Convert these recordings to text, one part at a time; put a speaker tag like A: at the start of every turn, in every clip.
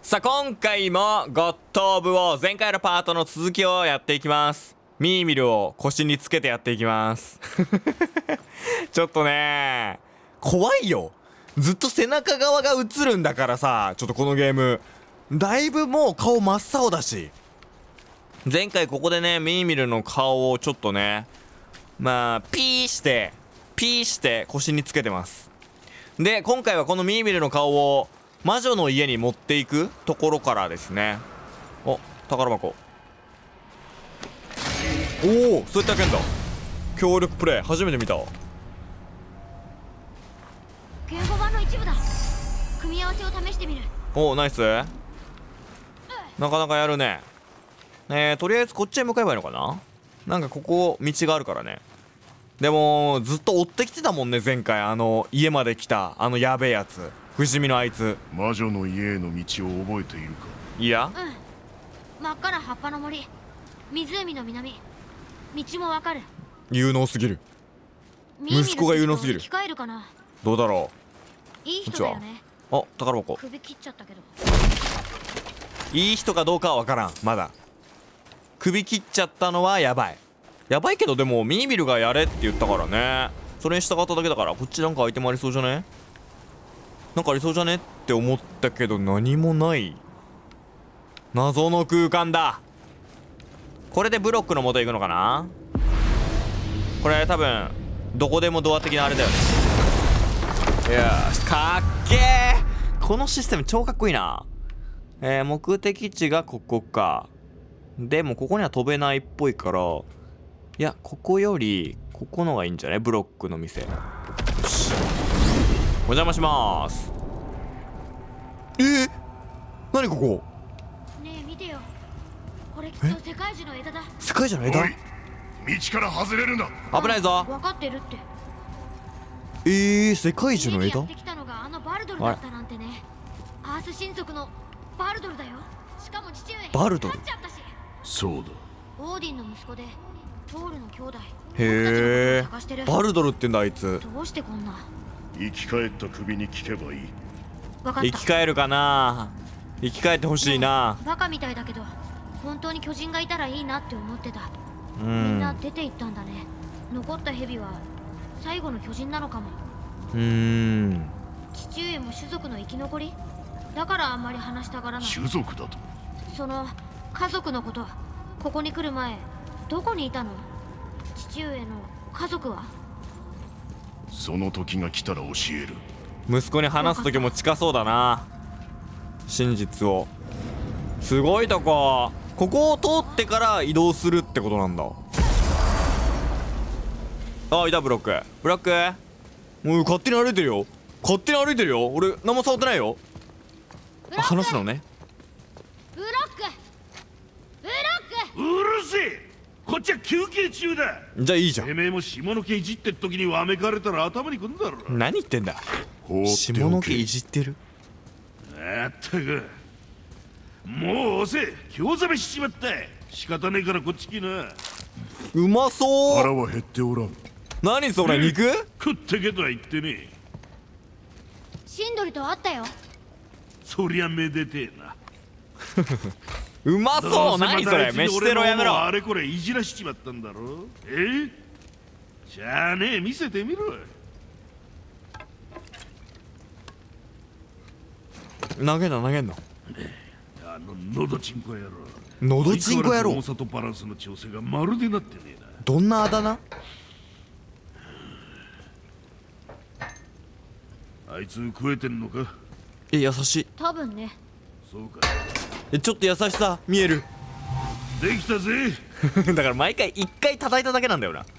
A: さあ今回もゴッド・オブ・ウォー前回のパートの続きをやっていきます。ミーミルを腰につけてやっていきますちょっとね怖いよ。ずっと背中側が映るんだからさ、ちょっとこのゲームだいぶもう顔真っ青だし、前回ここでねミーミルの顔をちょっとねまあピーして腰につけてます。で今回はこのミーミルの顔を魔女の家に持っていくところからですね。お、宝箱。おお、そういった件だ。協力プレイ初めて見た。
B: 言語版の一部だ。組み合わせを試してみる。
A: おお、ナイス。なかなかやるね。とりあえずこっちへ向かえばいいのかな。なんかここ道があるからね。でもずっと追ってきてたもんね、前回家まで来たやべえやつ、不死身のあいつ。
C: 魔女の家への道を覚えているか。
A: いや、
B: 真っ赤な葉っぱの森、湖の南、道もわかる。
A: 有能すぎる。息子が有能すぎる。
B: 生き返るかな。
A: どうだろ
B: う。いい人だよね。
A: あ、宝箱。
B: 首切っちゃったけど。
A: いい人かどうかは分からん。まだ首切っちゃったのはやばい。やばいけど、でもミーミルがやれって言ったからね、それに従っただけだから。こっちなんかアイテムありそうじゃね。なんかありそうじゃねって思ったけど何もない。謎の空間だ。これでブロックの元行くのかな。これ多分どこでもドア的なあれだよね。よし、かっけー。このシステム超かっこいいな。目的地がここか。でもここには飛べないっぽいから、いやここよりここのがいいんじゃない。ブロックの店。よし、お邪魔します。何ここ。
B: ねえ見てよ、これきっと世界樹の枝だ。
A: 世界樹の枝。
C: おい、道から外れるんだ。
A: 危ないぞ。
B: 分かってるって。
A: 世界樹の枝。
B: やってきたのがバルドルだったなんてね。アース神族のバルドルだよ。しかも父上
A: バルドル。
C: そうだ、
B: オーディンの息子でトールの兄弟。
A: へえ、バルドルってんだあいつ。
B: どうしてこんな。
C: 生き返った首に聞けばいい。
B: 分かった。
A: 生き返るかな。生き返ってほしいな。
B: バカみたいだけど本当に巨人がいたらいいなって思ってた。みんな出て行ったんだね。残ったヘビは最後の巨人なのかも。父上も種族の生き残りだからあんまり話したがらない。
C: 種族だと。
B: その家族のこと、ここに来る前どこにいたの。父上の家族は。
C: その時が来たら教える。
A: 息子に話す時も近そうだな、真実を。すごいとこ。ここを通ってから移動するってことなんだ。あ、いた。ブロックもう勝手に歩いてるよ。俺何も触ってないよ。話すのね。
B: ブロック
D: うるせえ。こっちは休憩中だ。
A: じゃあいいじゃん。
D: てめえも下の毛いじってっ時にわめかれたら頭にくんだろ。
A: 何言ってんだ。
C: 放っておけ。
A: 下の毛いじってる。
D: あったくもう遅え。興ざめしちまった。仕方ねえからこっち来な。
A: うまそう。
C: 腹は減っておらん。
A: 何それ、肉。
D: 食ってけとは言ってねえ。
B: シンドリと会ったよ。
D: そりゃめでてえな。
A: うまそう。何それ、飯テロやめろ。
D: あれこれいじらしちまったんだろ。じゃあねえ見せてみろ。
A: 投げんの。
D: のどちんこ野郎。
A: のどちんこ野郎。
D: 重さとバランスの調整がまるでなってねえな。
A: どんなあだ名。
D: あいつ食えてんのか。
A: 優しい。
B: 多分ね。
D: そうか。
A: ちょっと優しさ見える
D: できたぜ
A: だから毎回一回叩いただけなんだよな。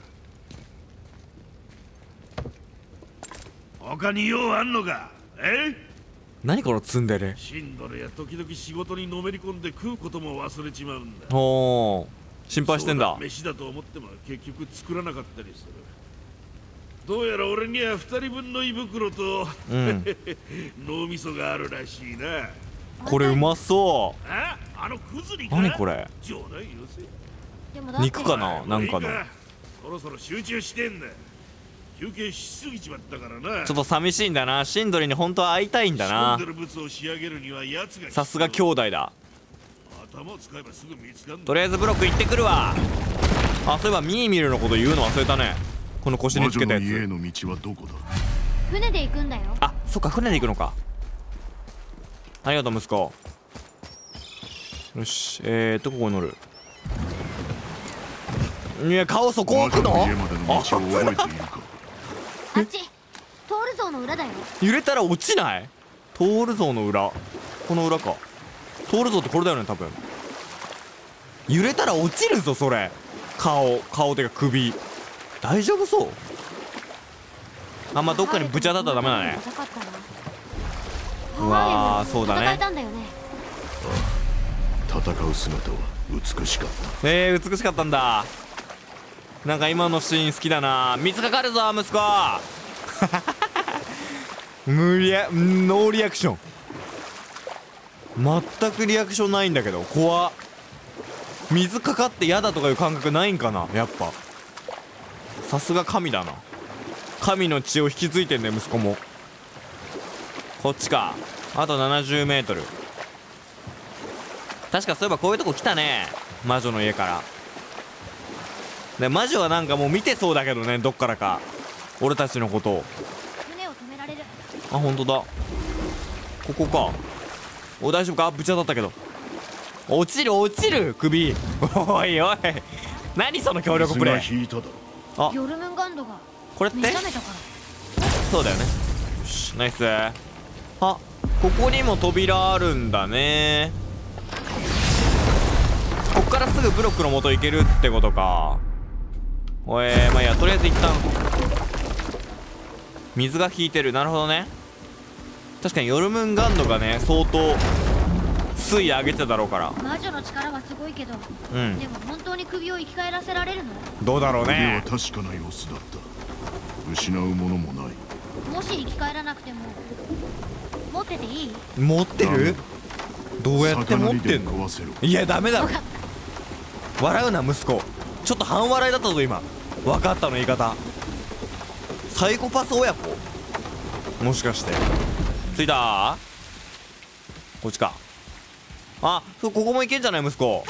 D: 他に用あんのか。
A: 何このツンデレ。
D: シンドルや時々仕事にのめり込んで食うことも忘れちまうんだ。
A: おー、心配してんだ。
D: 飯だと思っても結局作らなかったりする。どうやら俺には2人分の胃袋と、脳みそがあるらしいな。
A: これうまそう。
D: クズにか。
A: 何これ。
D: 冗談よせ。
B: でもだって
A: 肉かな、なんかの。
D: そろそろ集中してんだ。 休憩しすぎちまったからな。
A: ちょっと寂しいんだな。シンドリに本当は会いたいんだな。
D: 仕込んでる物を仕上げるには奴が
A: さすが兄弟だ。
D: 頭を使えばすぐ見つかんだ。
A: とりあえずブロック行ってくるわ。あ、そういえばミーミルのこと言うの忘れたね。この腰につけたやつ。
C: 魔女の家への道はどこだ。
B: 船で行くんだよ。
A: あ、そっか、船で行くのか。ありがとう息子。よし、ここに乗る。いや、顔そこ
C: 魔
A: 置くの？
C: 女の家までの道を覚えているか。
B: あっちトール像の裏だよ。
A: 揺れたら落ちない？トール像の裏。この裏か。トール像ってこれだよね、多分。揺れたら落ちるぞ、それ。顔てか首。大丈夫そう？あんまどっかにぶち当たったらダメだね。うわー、そうだね。
B: 戦えたんだよね。
C: 戦う姿は美しかった。
A: 美しかったんだ。なんか今のシーン好きだな。水かかるぞ息子。ノーリアクション。全くリアクションないんだけど怖っ。水かかって嫌だとかいう感覚ないんかな。やっぱさすが神だな。神の血を引き継いでんね息子も。こっちか。あと 70m。 確かそういえばこういうとこ来たね、魔女の家から。で魔女はなんかもう見てそうだけどね、どっからか俺たちのことを。
B: 船を止められる。
A: あ、本当だ。ここか。お、大丈夫か。ぶち当たったけど。落ちる首。おいおい、何その協力プレイ。
C: 水が引いただろ。
B: ヨルムンガンドが
A: これって
B: 目覚めたから
A: そうだよね。よし、ナイス。あ、ここにも扉あるんだね。こっからすぐブロックの元行けるってことか。まあいいや、とりあえず一旦水が引いてる。なるほどね。確かにヨルムンガンドがね相当水位上げてただろうから。
B: 魔女の力はすごいけど、
A: うん、
B: でも本当に首を生き返らせられるの？
A: どうだろう
C: 腕は
A: ね。
C: 確かな様子だった。失うものもない。
B: もし生き返らなくても持ってていい？
A: 持ってる？どうやって持ってんの？
C: 魚にで壊せろ。
A: いやダメだろ。
B: 分かっ
A: 笑うな息子。ちょっと半笑いだったぞ今。分かったの言い方。サイコパス親子もしかして。着いた？こっちか。あ、ここもいけんじゃない息子。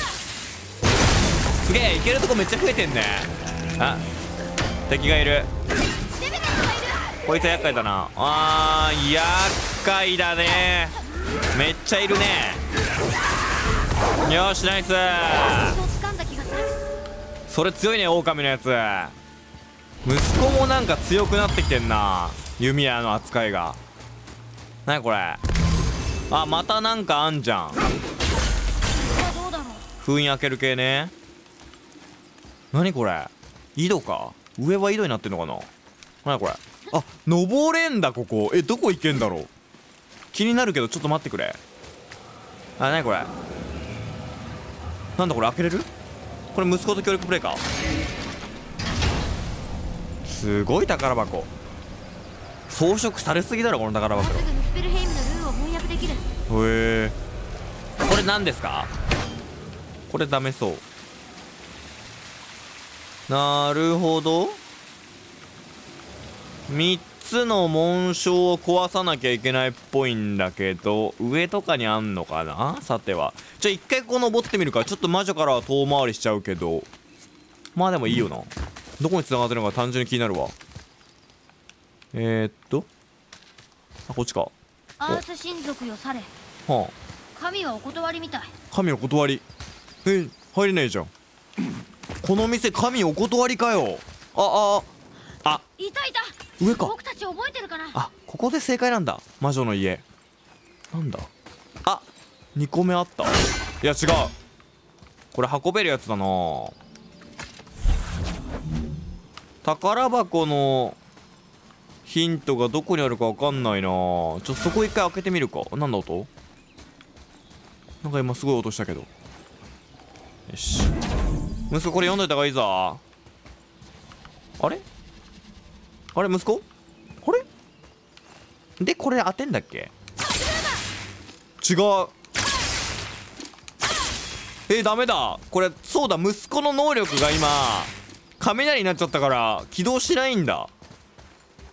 A: すげえ、いけるとこめっちゃ増えてんね。あ、敵がいる。こいつは厄介だな。あー、厄介だね。めっちゃいるね。よし、ナイス。
B: 掴んだ気がする。
A: それ強いね、狼のやつ。息子もなんか強くなってきてんな、弓矢の扱いが。なにこれ。あ、またなんかあんじゃん。
B: どうだろう。
A: 封印開ける系ね。なにこれ。井戸か。上は井戸になってんのかな。なにこれ。あ、登れんだここ。どこ行けんだろう。気になるけどちょっと待ってくれ。あ、なにこれ。なんだこれ、開けれる？これ息子と協力プレイか。すごい宝箱。装飾されすぎだろこの宝箱。
B: もうすぐムスペルヘイムのルーンを翻訳できる。
A: へえ。これ何ですか？これダメそう。なるほど。3つの紋章を壊さなきゃいけないっぽいんだけど、上とかにあんのかな。さてはじゃあ一回ここ登ってみるか。ちょっと魔女からは遠回りしちゃうけど、まあでもいいよな。どこに繋がってるのか単純に気になるわ。あ、こっちか。
B: アース神族よされ。
A: はあ、
B: 神はお断りみたい。
A: 神お断り。入れねえじゃん。この店神お断りかよ。
B: いたいた。
A: 上か。
B: 僕たち覚えてるかな。
A: あ、ここで正解なんだ。魔女の家なんだ。あ、2個目あった。いや違う、これ運べるやつだな。宝箱のヒントがどこにあるかわかんないな。そこ一回開けてみるか。なんだ音。なんか今すごい音したけど。よし、息子これ読んどいた方がいいぞ。あれ息子、あれでこれ当てんだっけ。違う。ダメだこれ。そうだ、息子の能力が今雷になっちゃったから起動しないんだ。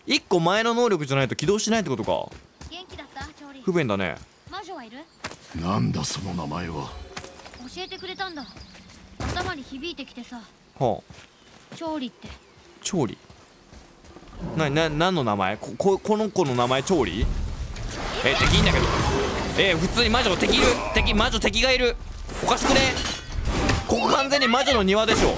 A: 1個前の能力じゃないと起動しないってことか。
B: 元気だった調理。
A: 不便だね。
B: 魔女はいる？
C: なんだその名前は。
B: 教えてくれたんだ。頭に響いてきてさ。
A: はあ。
B: 調理って。
A: 調理。何の名前？この子の名前調理？敵いんだけど。普通に魔女敵いる。魔女敵がいる。おかしくね？ここ完全に魔女の庭でしょ。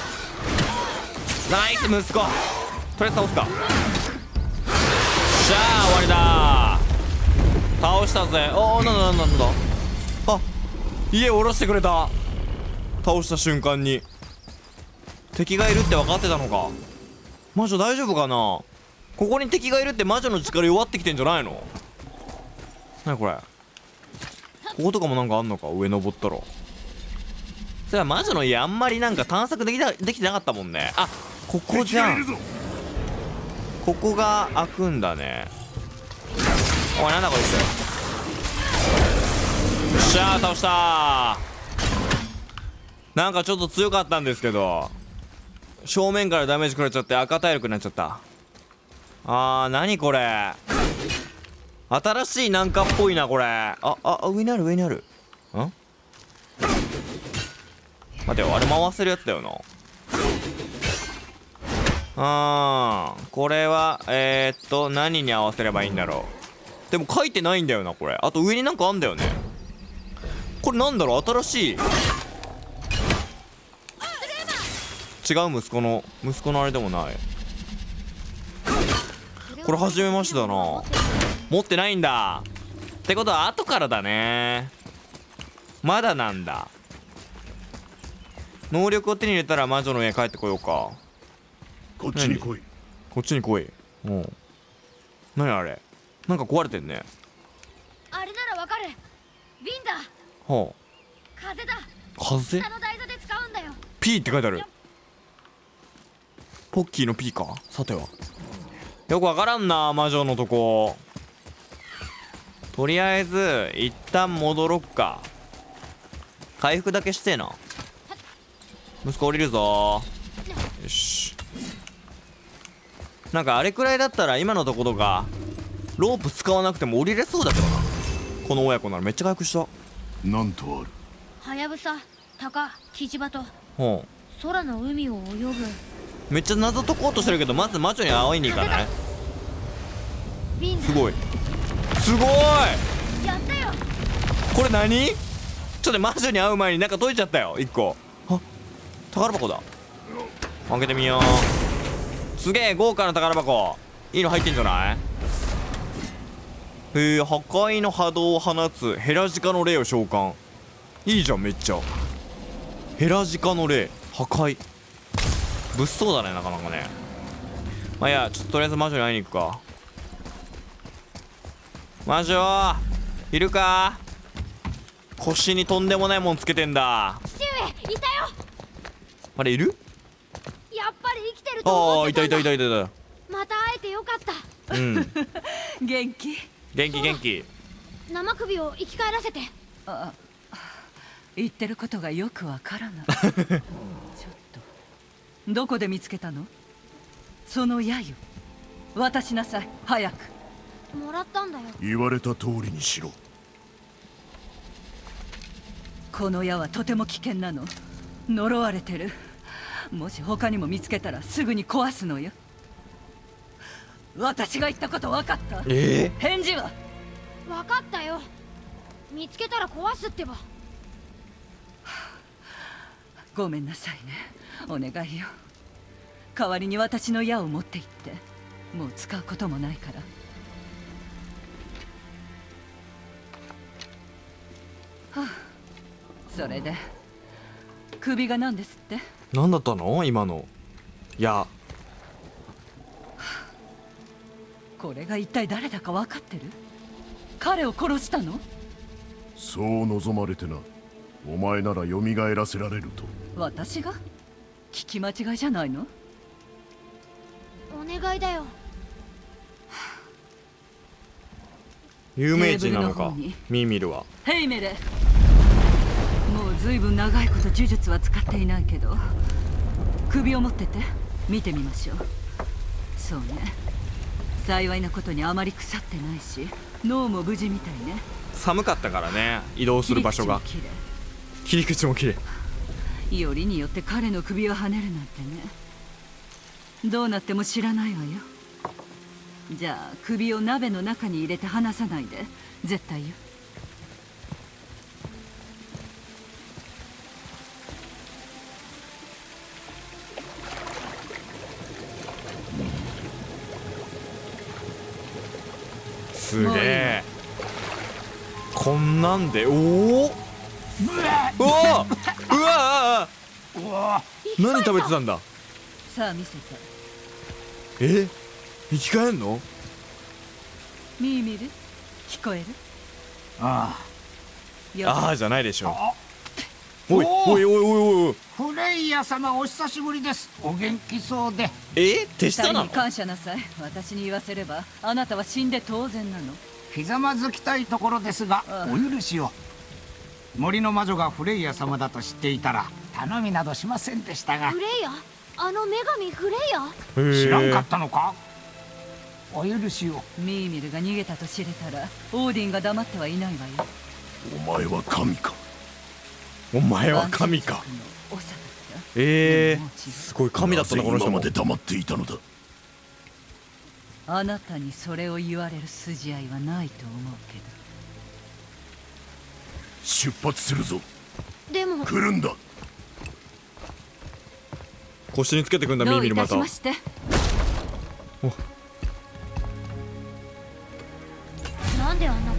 A: ナイス息子。とりあえず倒すか。しゃあ終わりだ。倒したぜ。なんだ。あ、家下ろしてくれた。倒した瞬間に敵がいるって分かってたのか。魔女大丈夫かな。ここに敵がいるって魔女の力弱ってきてんじゃないの。何これ。こことかもなんかあんのか。上登ったら。それは魔女の家あんまりなんか探索できてなかったもんね。あ、ここじゃん。ここが開くんだね。おい、なんだこいつ。よっしゃー、倒したー。なんかちょっと強かったんですけど、正面からダメージ食らっちゃって赤体力になっちゃった。何これ。新しいなんかっぽいなこれ。上にある。ん、待てよ、あれ回せるやつだよな。これは何に合わせればいいんだろう。でも書いてないんだよなこれ。あと上になんかあんだよね。これなんだろう。新しい違う息子のあれでもない。これ初めましてだな。持ってないんだってことは後からだね。まだなんだ。能力を手に入れたら魔女の家帰ってこようか。
C: こっちに来い。
A: こっちに来い。何あれ。なんか壊れてんね。
B: あれならわかる。瓶だ。
A: はあ。
B: 風だ。
A: 風？
B: 下の台座で使うんだよ。
A: P って書いてある。ポッキーの P か。さてはよくわからんな魔女のとこ。とりあえず一旦戻ろっか。回復だけしてえな。息子降りるぞ。よし。なんかあれくらいだったら今のところがロープ使わなくても降りれそうだけどな。この親子ならめっちゃ回復した。
C: なんとある。
B: はやぶさ、タカ、キジバト。
A: 空
B: の海を泳ぐ。
A: めっちゃ謎解こうとしてるけど、まず魔女に会いに行かない？すごい
B: やったよ。
A: これ何？ちょっと魔女に会う前になんか解いちゃったよ1個。宝箱だ。開けてみよう。すげえ豪華な宝箱。いいの入ってんじゃない？破壊の波動を放つヘラジカの霊を召喚。いいじゃんめっちゃ。ヘラジカの霊破壊。物騒だねなかなかね。まあいや、ちょっととりあえず魔女に会いに行くか。魔女いるか？腰にとんでもないもんつけてんだ。
B: 父上いたよ。
A: あれいる？
B: やっぱり生きてると思ってたんだ。
A: いた。
B: また会えてよかった。
E: 元気？
A: 元気。
B: 生首を生き返らせて。
E: 言ってることがよくわからない。ちょっとどこで見つけたの？その矢よ、渡しなさい早く。
B: もらったんだよ。
C: 言われた通りにしろ。
E: この矢はとても危険なの。呪われてる。もし他にも見つけたらすぐに壊すのよ。私が言ったこと分かった？返事は？
B: 分かったよ。見つけたら壊すってば。
E: ごめんなさいね、お願いよ。代わりに私の矢を持って行って。もう使うこともないから。それで首が何ですって？
A: 何だったの今の。いや、
E: これが一体誰だか分かってる？彼を殺したの？
C: そう望まれてな。お前なら蘇らせられると。
E: 私が？聞き間違いじゃないの？
B: お願いだよ。
A: 有名人なのかミーミルは。
E: ヘイメレ、もうずいぶん長いこと呪術は使っていないけど、首を持ってて見てみましょう。そうね、 幸いなことにあまり腐ってないし、脳も無事みたいね。
A: 寒かったからね、移動する場所が。切り口も綺麗。
E: よりによって彼の首をはねるなんてね。どうなっても知らないわよ。じゃあ首を鍋の中に入れて離さないで、絶対よ。
A: すげえ。こんなんで、おお、うわうわ、何食べてたんだ。
E: さあ見せて。
A: え、生き返んの？
E: ミーミル、聞こえる？
F: あ
A: ああじゃないでしょ。おいおいおいおいおい、
F: フレイヤ様お久しぶりです。お元気そうで。
A: 手下なの？
E: 二人に感謝なさい。私に言わせればあなたは死んで当然なの。
F: ひざまずきたいところですが、お許しを。森の魔女がフレイヤ様だと知っていたら頼みなどしませんでしたが。
B: フレイヤ？あの女神フレイヤ？
F: 知らんかったのか？お許しを。
E: ミーミルが逃げたと知れたらオーディンが黙ってはいないわよ。
C: お前は神か？
A: お前は神か？すごい神だったなこの人も。
C: 今まで黙っていたのだ。
E: あなたにそれを言われる筋合いはないと思うけど。
C: 出発するぞ。
B: でも
C: 来るんだ。
A: 腰につけてくんだ。ミーミルまた。
E: どういたしまして。
B: なんであんなこと。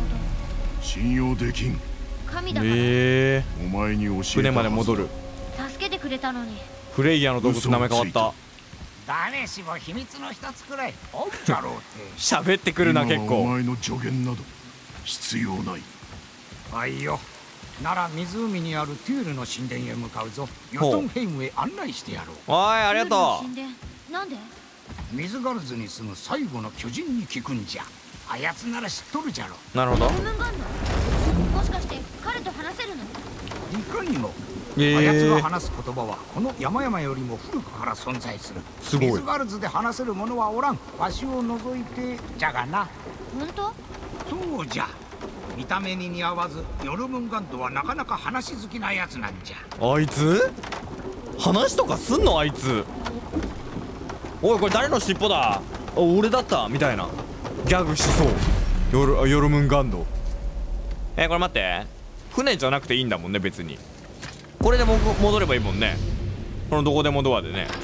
C: 信用できん。
B: 神だから。
C: お前に教えたはずだ。
A: 船まで戻る。
B: 助けてくれたのに。
A: フレイヤーの動物名前変わった。
F: 誰しも秘密の一つくらいおっちゃろうって。
A: 喋ってくるな結構。
C: お前の助言など必要ない。
F: はいよ。なら湖にあるテュールの神殿へ向かうぞ。ヨトンヘイムへ案内してやろう。
B: お
A: い、ありがと
B: う。神殿なんで？
F: ミズガルズに住む最後の巨人に聞くんじゃ。あやつなら知っとるじゃろ。
A: なるほど。
B: ルムンガンド。もしかして彼と話せるの？
F: いかにも。あやつが話す言葉はこの山々よりも古くから存在する。
A: すごい。
F: ミズガルズで話せる者はおらん。わしを除いてじゃがな。
B: 本当？
F: そうじゃ。見た目に似合わずヨルムンガンドはなかなか話好きなやつなんじゃ。
A: あいつ話とかすんの？あいつ。おいこれ誰の尻尾だ？俺だったみたいなギャグしそう。ヨルムンガンド。これ待って、船じゃなくていいんだもんね別に。これでも戻ればいいもんね。このどこでもドアでね。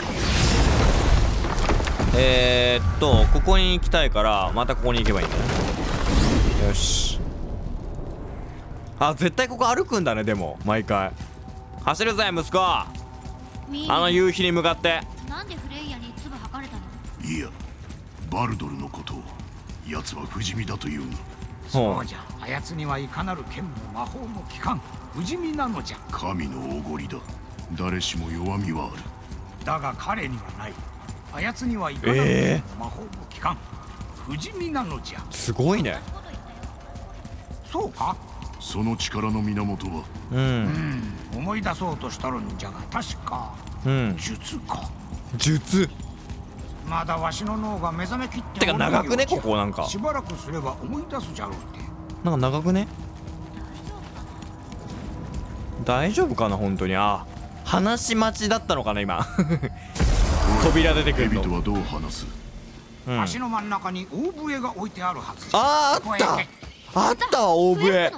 A: ここに行きたいからまたここに行けばいいんだね。よし。あ、絶対ここ歩くんだね。でも毎回走るぜ息子。あの夕日に向かって。
B: なんでフレイヤに唾吐かれたの？
C: いや、バルドルのことを奴は不死身だというの。
F: そうじゃ。あやつにはいかなる剣も魔法も効かん。不死身なのじゃ。
C: 神のおごりだ。誰しも弱みはある。
F: だが彼にはない。あやつにはいかなる剣も魔法も効かん。不死身なのじゃ。
A: すごいね。
F: そうか？
C: その力の源は。
F: 思い出そうとしたるんじゃが確か、術か。
A: 術。
F: まだわしの脳が目覚めきって
A: てか長くねここ。なんか
F: しばらくすれば思い出すじゃろうって。
A: なんか長くね。大丈夫かな本当に。あ、話し待ちだったのかな今。扉出てくるの。
C: 蛇とはどう話す？
F: 橋の真ん中に大笛が置いてあるはず。
A: あったあったわ大笛。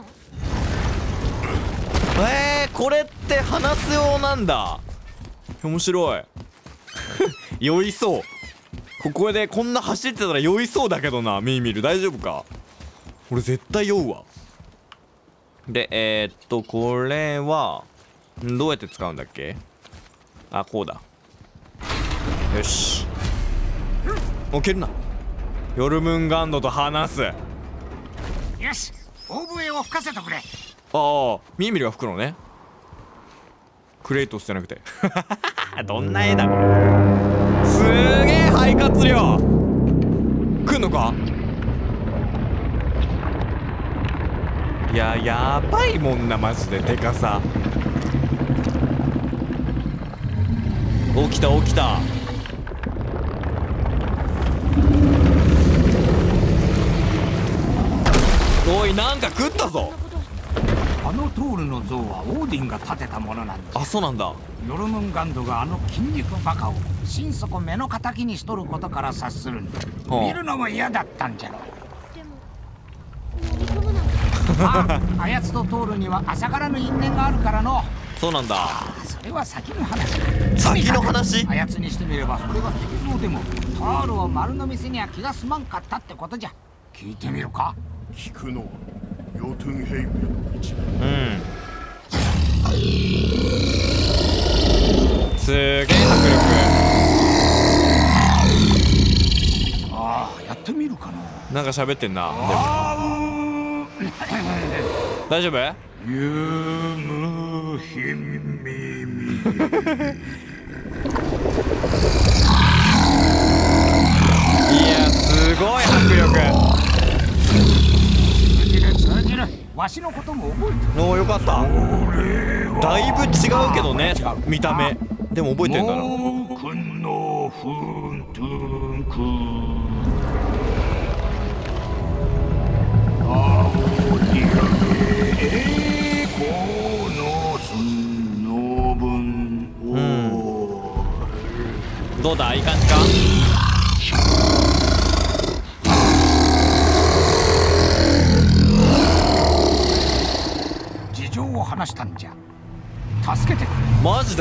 A: これって話す用なんだ。面白い。酔いそう。ここでこんな走ってたら酔いそうだけどな。ミーミル大丈夫か？俺絶対酔うわ。でこれはどうやって使うんだっけ？あ、こうだ。よし。もう蹴るな。ヨルムンガンドと話す。
F: よし、大笛を吹かせてくれ。
A: ああ、ミーミルが吹くのね。クレイトスじゃなくて。どんな絵だこれ。すげえ肺活量。来んのか？いや、やばいもんなマジで。でかさ。起きた起きた。 おい、なんか食ったぞ。
F: あのトールの像はオーディンが建てたものなんだ。
A: あ、そうなんだ。
F: ヨルムンガンドがあの筋肉バカを心底目の敵にしとることから察するんだ。
A: はあ
F: 見るのも嫌だったんじゃろ。
B: でも飲み込むなんて。
F: まあ、あやつとトールには浅からぬ因縁があるからの。
A: そうなんだ。
F: それは先の話。
A: 先の話？
F: あやつにしてみればそれは石像でもトールを丸の店には気が済まんかったってことじゃ。聞いてみるか。
C: 聞くのはヨトゥンヘイムへの道だ。
A: すげえ迫
F: ああ、やってみるかな。
A: 力。なんか喋ってんな。大丈夫？
F: ユムヒミミ。
A: いや、すごい迫力。
F: 通じる。わしのことも覚えてる。
A: おお、よかった。だいぶ違うけどね、見た目。でも覚えてんだな。
F: くんのふんとんくあおりらげこのすんのぶんお
A: どうだ、いい感じか？
F: 事情を話したんじゃ。助けてくれ。
A: マジで？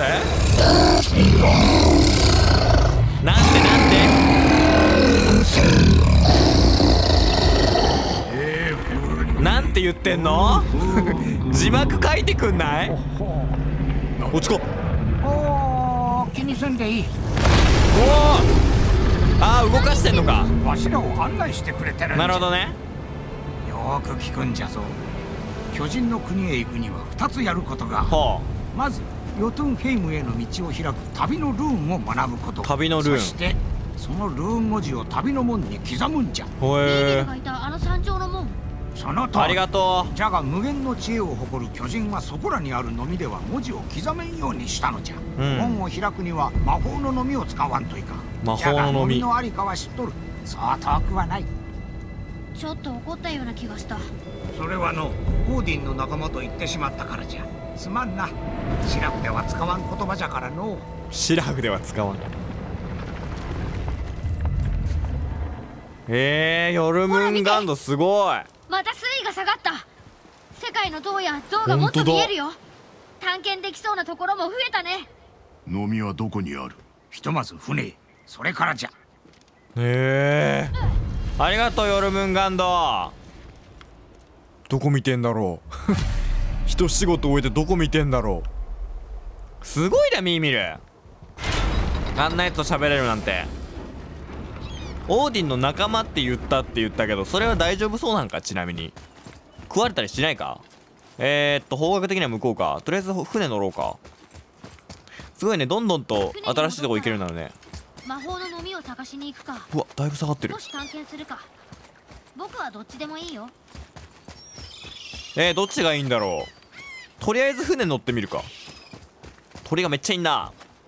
A: なんて言ってんの？字幕書いてくんない？落ちこ。
F: おー、気にせんでいい。
A: おお、ああ、動かしてんのか。
F: わしらを案内してくれてるんじゃ。
A: なるほどね。
F: よーく聞くんじゃぞ。巨人の国へ行くには2つやることが。
A: は
F: まずヨトゥンヘイムへの道を開く旅のルーンを学ぶこと。
A: 旅のルーン。
F: そしてそのルーン文字を旅の門に刻むんじゃ。
A: あ。
B: ミービ
A: へ
B: ルがいたあの山頂の門。
F: そのと
A: え。ありがと
F: じゃが無限の知恵を誇る巨人はそこらにあるのみでは文字を刻めんようにしたのじゃ。門を開くには魔法ののみを使わんといかん。
A: 魔法ののみ。
F: じゃがのみのありかは知っとる。そう遠くはない。
B: ちょっと怒ったような気がした。
F: それはのオーディンの仲間と言ってしまったからじゃ。すまんな。シラフでは使わん言葉じゃからの。
A: シラフでは使わん。ヨルムンガンドすごい。
B: また水位が下がった。世界の塔や像がもっと見えるよ。探検できそうなところも増えたね。
C: のみはどこにある？
F: ひとまず船、それからじゃ。
A: ありがとうヨルムンガンド。どこ見てんだろう。一仕事終えてどこ見てんだろう。すごいなミーミル。あんなやつと喋れるなんて。オーディンの仲間って言ったけど、それは大丈夫そうなんか？ちなみに食われたりしないか？方角的には向こうか。とりあえず船乗ろうか。すごいね、どんどんと新しいとこ行けるようになるね。
B: 魔法ののみを探しに行くか。
A: うわ、だいぶ下がってる。
B: 少し探検するか。僕はどっちでもいいよ。
A: どっちがいいんだろう。とりあえず船乗ってみるか。鳥がめっちゃいんな。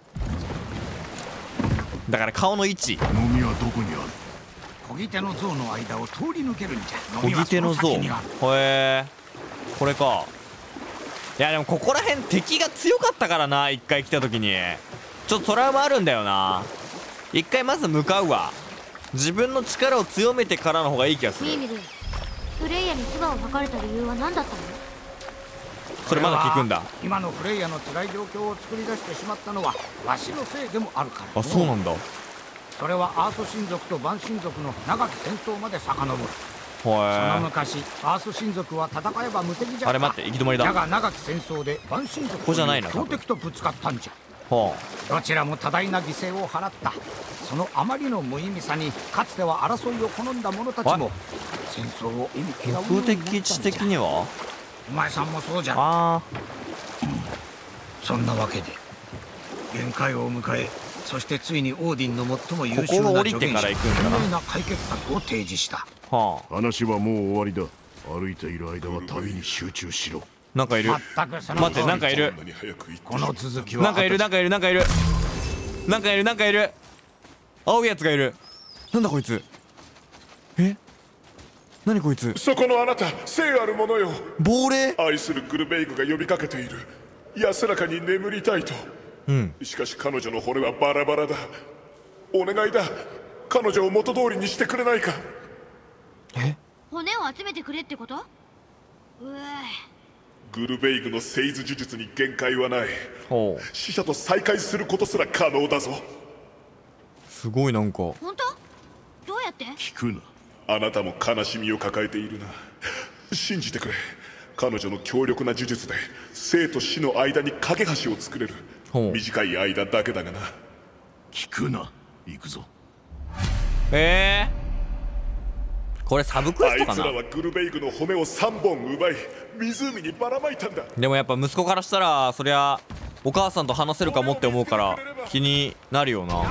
A: だから顔の位置。
C: のみはどこにある？
F: 漕ぎ手の像の間を通り抜けるんじゃ。
A: 漕ぎ手の像。へえ、これか。いやでもここら辺敵が強かったからな、一回来た時に。ちょっとトラウマあるんだよな。一回まず向かうわ。自分の力を強めてからの方がいい気がする。
B: ミーミル、フレイヤに唾を吐かれた理由は何だったの？
A: それまだ聞くんだ。
F: 今のフレイヤの辛い状況を作り出してしまったのはわしのせいでもあるから。
A: あ、そうなんだ。
F: それはアース親族とバン親族の長き戦争まで遡る。その昔アース親族は戦えば無敵じゃった。
A: あれ待って、行き止まりだ。
F: だが長き戦争でバン親族という強敵とぶつかったんじゃ。どちらも多大な犠牲を払った。そのあまりの無意味さにかつては争いを好んだ者たちも戦争を忌み嫌うようになったんじゃ。
A: 目的地的には
F: お前さんもそうじゃ。
A: ああ、
F: そんなわけで限界を迎え、そしてついにオーディンの最も優秀な助言者、賢明な解決策を提示した。
C: 話はもう終わりだ。歩いている間は旅に集中しろ。
A: なんかいる。待って、なんかいる。
F: この続きは
A: なんかいる。青いやつがいる。なんだこいつ。 何こいつ。
C: そこのあなた、聖ある者よ。
A: 亡霊。
C: 愛するグルベイグが呼びかけている。安らかに眠りたいと。しかし彼女の骨はバラバラだ。お願いだ、彼女を元通りにしてくれないか。
B: 骨を集めてくれってこと？
C: グルベイグのセイズ呪術に限界はない。死者と再会することすら可能だぞ。
A: すごい。なんか
B: 本当？どうやって？
C: 聞くな。あなたも悲しみを抱えているな。信じてくれ。彼女の強力な呪術で生と死の間に架け橋を作れる。短い間だけだがな。
D: 聞くな。行くぞ。
A: これサブクエストかな。
C: あいつらはグルベイグの骨を3本奪い湖にばらまいたんだ。
A: でもやっぱ息子からしたらそりゃお母さんと話せるかもって思うから気になるよな。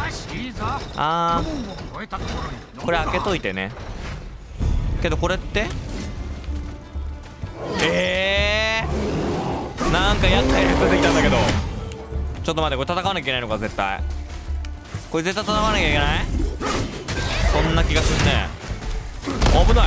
A: これ開けといてね。けどこれってなんか厄介なやつ出てきたんだけど、ちょっと待って、これ戦わなきゃいけないのか。絶対これ絶対戦わなきゃいけない。そんな気がするね。危ない。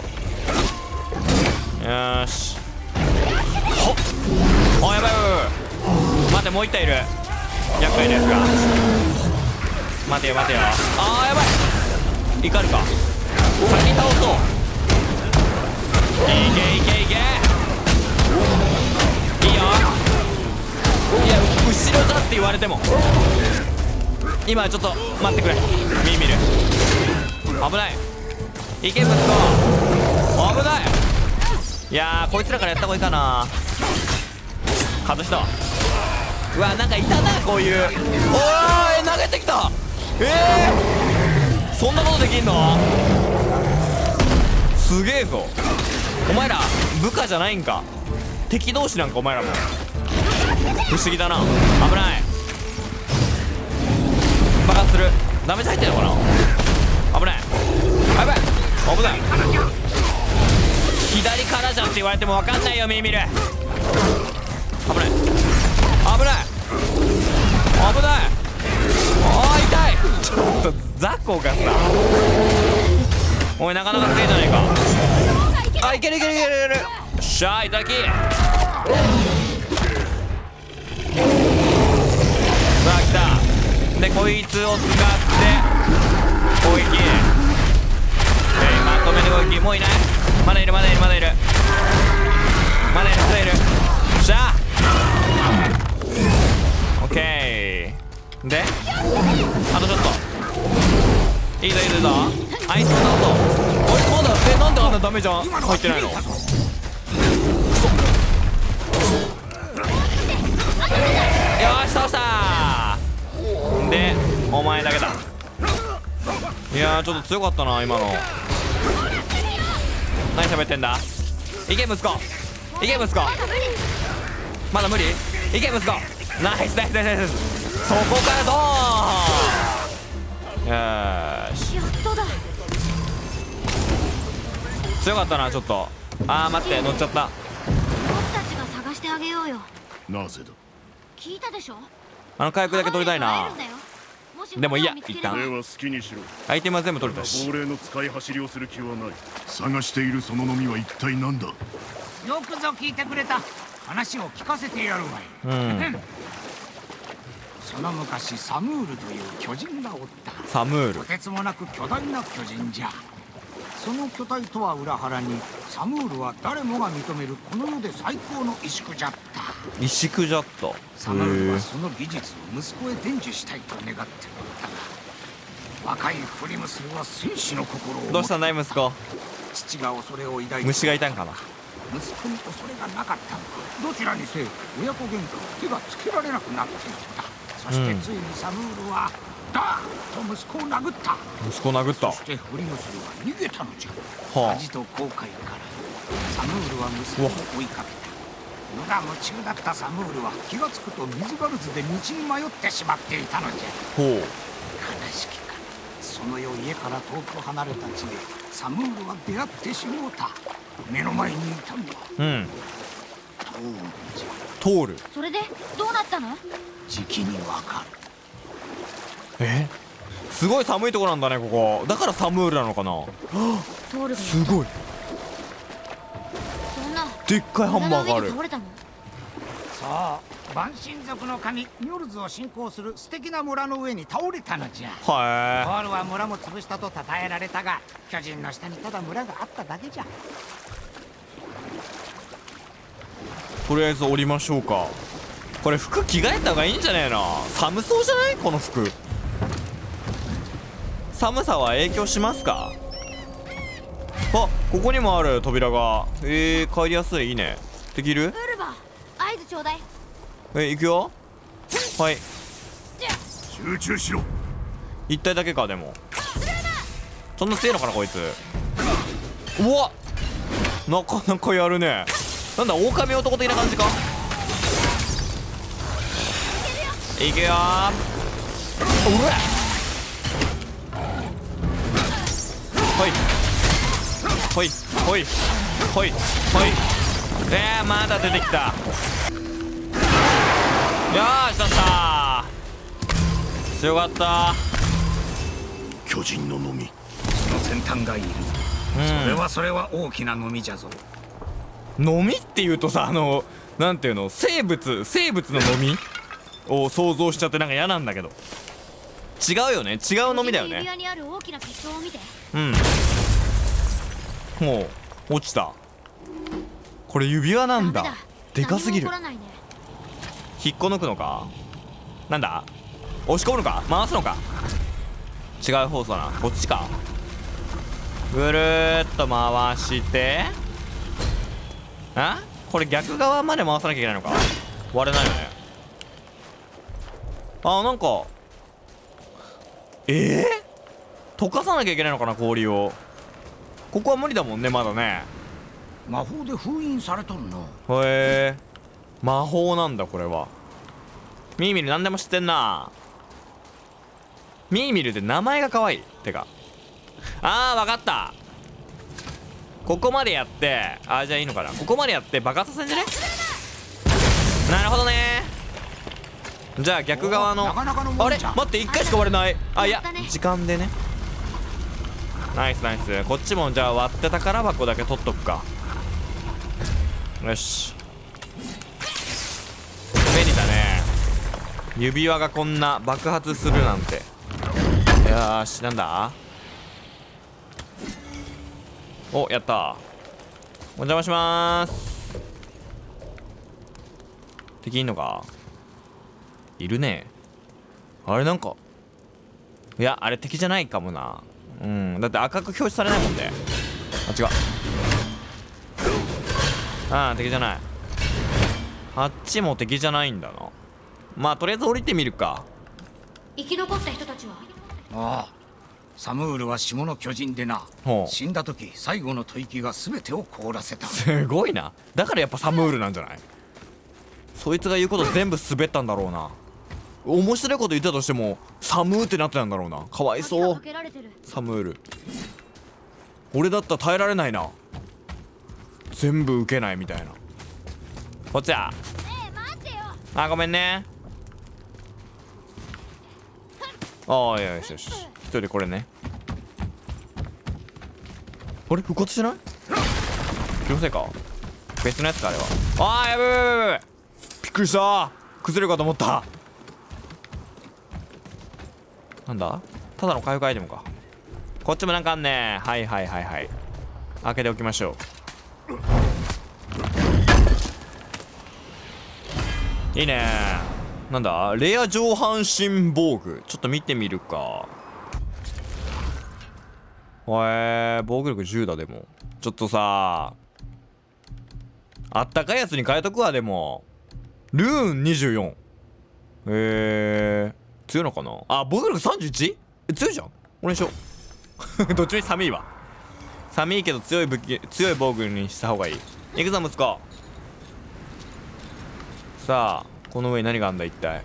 A: よーし。ほっ、あ、やばいやばいやばい。待って、もう一体いる。厄介なやつが。待てよ待てよ。あーやばい。怒るか。先倒そう。いけいけいけ。いいよ。いや、後ろだって言われても今ちょっと待ってくれ。見る。危ない。いけ息子。危ない。いやー、こいつらからやった方がいいかな。外した。うわ、なんかいたな、こういう。おーい、投げてきた。そんなことできんの？すげえぞ。お前ら部下じゃないんか。敵同士なんかお前らも。不思議だな。危ない。爆発する。ダメージ入ってんのかな。危ない。やばい。危ない。左からじゃんって言われても分かんないよ。見る。危ない。危ない。危ない。あー痛い。ちょっと雑魚がさ、おい、なかなか強いじゃないか。あ、いける。しゃー、いただき。さあ来た。でこいつを使って攻撃。まとめて攻撃。もういない。まだいる。人いる。しゃあオッケーで、あとちょっと。いいぞ。あいつを倒そう。あれまだ。なんであんなダメじゃん入ってないの。くそ。よーし、倒したー。でお前だけだ。いやー、ちょっと強かったな今の。何喋ってんだ。いけ息子。まだ無理。いけ息子。ナイス。そこからドーン。よーし、
B: やっとだ。
A: 強かったなちょっと。あー待って、乗っちゃった。
B: 僕たちが探してあげようよ。
C: なぜだ。
B: 聞いたでしょ。
A: 火薬だけ取りたいな。でもいいや、一旦
D: では好きにしろ。
A: アイテムは全部取れたし。
D: 亡霊の使い走りをする気はない。
C: 探しているそののみは一体何だ。
F: よくぞ聞いてくれた。話を聞かせてやるわい。その昔、サムールという巨人がおった。
A: サムール。
F: とてつもなく巨大な巨人じゃ。その巨体とは裏腹に、サムールは誰もが認めるこの世で最高の石工じゃった。
A: 石工じゃった。
F: サムールはその技術を息子へ伝授したいと願っておったが、若いフリムスは戦士の心を持った。
A: どうしたんだい息子。
F: 父が恐れを抱いて、
A: 虫がいたんかな。
F: 息子に恐れがなかったのか。どちらにせよ親子喧嘩は手がつけられなくなっていった。そしてついにサムールはダーッと息子を殴った。そしてフリムスは逃げたのじゃ。恥と後悔からサムールは息子を追いかけた。無我夢中だったサムールは気がつくと水ガルズで道に迷ってしまっていたのじゃ。悲しきか。その夜家から遠く離れた地でサムールは出会ってしもうた。目の前にいたのは
A: トール。
B: それでどうなったの？
F: じきにわか
A: る。すごい寒いとこなんだねここ。だからサムールなのかな。
B: トールが
A: すごい。 でっかいハンマーがある。
B: 倒れたの？
F: そう、蛮神族の神ミョルズを信仰する素敵な村の上に倒れたのじゃ。
A: は
F: ゴールは村も潰したと称えられたが、巨人の下にただ村があっただけじゃ。
A: い。とりあえず降りましょうか。これ服着替えた方がいいんじゃねえの？寒そうじゃない？この服。寒さは影響しますか？あ、ここにもある扉が。帰りやすい。いいね。できる？
B: ウルバ、合図ちょうだい。
A: 行くよ。はい。
D: 集中しろ。
A: 一体だけか。でもそんな強いのかなこいつ。うわ、なかなかやるね。なんだ、狼男的な感じか。いくよー。おら、ほいほいほいほいほい。まだ出てきた。よーし、出したー。強かった。
D: 巨人ののみ。
F: その先端がいる。それは大きなのみじゃぞ。
A: 飲みっていうとさ、なんていうの、生物の飲みを想像しちゃってなんか嫌なんだけど、違うよね。違う飲みだよね。
B: 指輪にある大きな結晶を見て。
A: もう落ちた。これ指輪なんだ。でかすぎる。引っこ抜くのか。なんだ、押し込むのか、回すのか。違う方向な。こっちか。ぐるーっと回して、これ逆側まで回さなきゃいけないのか。割れないよね。なんか溶かさなきゃいけないのかな、氷を。ここは無理だもんね、まだね。
F: 魔法で封印されとるの。
A: へえ、魔法なんだこれは。ミーミル何でも知ってんな。ミーミルって名前が可愛い。てか、わかった。ここまでやって、じゃあいいのかな。ここまでやって爆発させんじゃね。なるほどね。じゃあ逆側の、あれ待って、1回しか割れない。いや、時間でね。ナイスナイス。こっちもじゃあ割って宝箱だけ取っとくか。よし、便利だね。指輪がこんな爆発するなんて。よーし、なんだ。お、やった。お邪魔しまーす。敵いんのか。いるね。あれ、なんか、いや、あれ敵じゃないかもな。だって赤く表示されないもんね。違う。敵じゃない。あっちも敵じゃないんだな。まあとりあえず降りてみるか。
B: 生き残った人たちは？
F: サムールは霜の巨人でな。死んだ時最後の吐息が全てを凍らせた。
A: すごいな。だからやっぱサムールなんじゃない。そいつが言うこと全部滑ったんだろうな。面白いこと言ってたとしてもサムーってなってたんだろうな。かわいそう、サムール。俺だったら耐えられないな。全部受けないみたいな。こっちは。ごめんね。よしよし。一人でこれね。あれ、復活してない？気のせいか。別のやつかあれは。やべえ、びっくりした。崩れるかと思った。なんだ、ただの回復アイテムか。こっちもなんかあんね。はいはいはいはい。開けておきましょう。いいね。なんだ、レア上半身防具。ちょっと見てみるか。防具力10だ。でもちょっとさ、あったかいやつに変えとくわ。でもルーン24。強いのかな。防具力 31？ 強いじゃん。俺にしよう。どっちみち寒いわ。寒いけど強い防具にした方がいい。行くぞ息子。さあ、この上に何があんだ一体。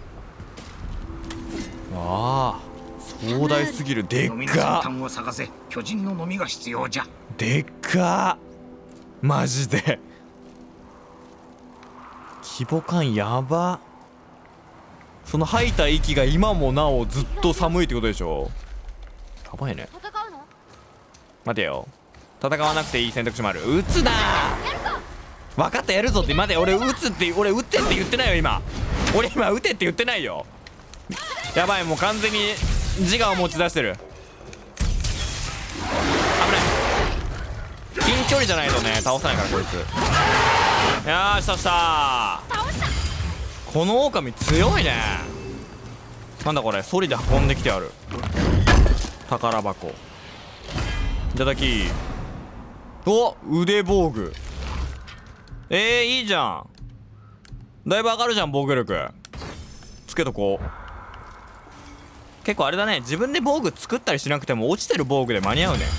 A: 壮大すぎる。でっか。
F: 巨人の飲みが必要じゃ。
A: でっか。マジで規模感やば。その吐いた息が今もなおずっと寒いってことでしょ。やばいね。待てよ、戦わなくていい選択肢もある。撃つな。 分かった、やるぞって。待て、俺撃ってって言ってないよ今。俺今撃てって言ってないよ。やばい、もう完全に自我を持ち出してる。危ない。近距離じゃないとね倒さないからこいつ。よーし、倒した。この狼強いね。なんだこれ、ソリで運んできてある宝箱。いただき。お、腕防具。いいじゃん。だいぶ上がるじゃん、防御力。つけとこう。結構あれだね、自分で防具作ったりしなくても落ちてる防具で間に合うね。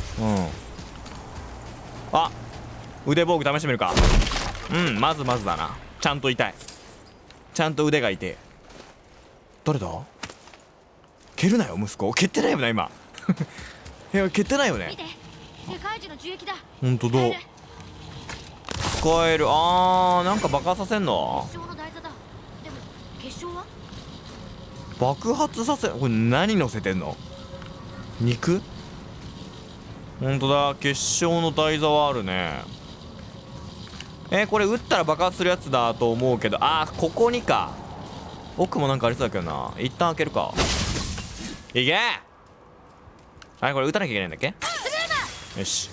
A: あ、腕防具試してみるか。まずまずだな。ちゃんと痛い。ちゃんと腕が痛い。誰だ。蹴るなよ息子。蹴ってないよな今。いや蹴ってないよね。
B: 見て、世界一の樹液だ。
A: ほんとだ。使える。なんか爆発させんの。
B: 結晶の台座だ。でも結晶は
A: 爆発させ、これ何乗せてんの。肉。ほんとだ、結晶の台座はあるね。これ撃ったら爆発するやつだと思うけど、ここにか。奥もなんかありそうだけどな。一旦開けるか。いけ。あれこれ撃たなきゃいけないんだっけ。よし。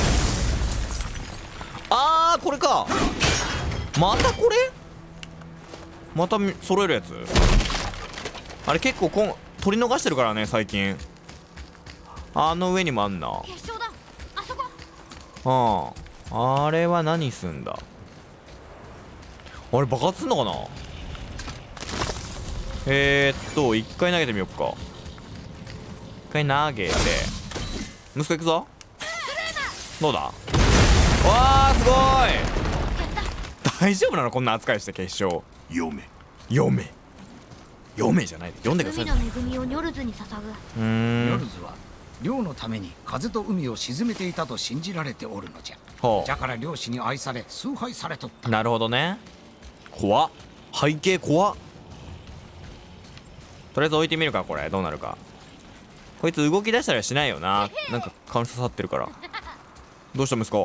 A: これか。またこれ。また揃えるやつ。あれ結構取り逃してるからね最近。あの上にもあんな。
B: 結晶だ。あそこ。
A: あれは何すんだ。あれ爆発すんのかな。一回投げてみよっか。一回投げて息子行くぞ。どうだ。わーすごい。大丈夫なのこんな扱いして。結晶
C: 読め
A: じゃない、読んでください。
B: 海の恵みをニョルズに捧ぐ。
F: ニョルズは漁のために風と海を沈めていたと信じられておるのじゃ。じゃから漁師に愛され崇拝されとった。
A: なるほどね。怖っ。背景怖っ。とりあえず置いてみるか。これどうなるか。こいつ動き出したりはしないよな。なんか顔に刺さってるから。どうした息子。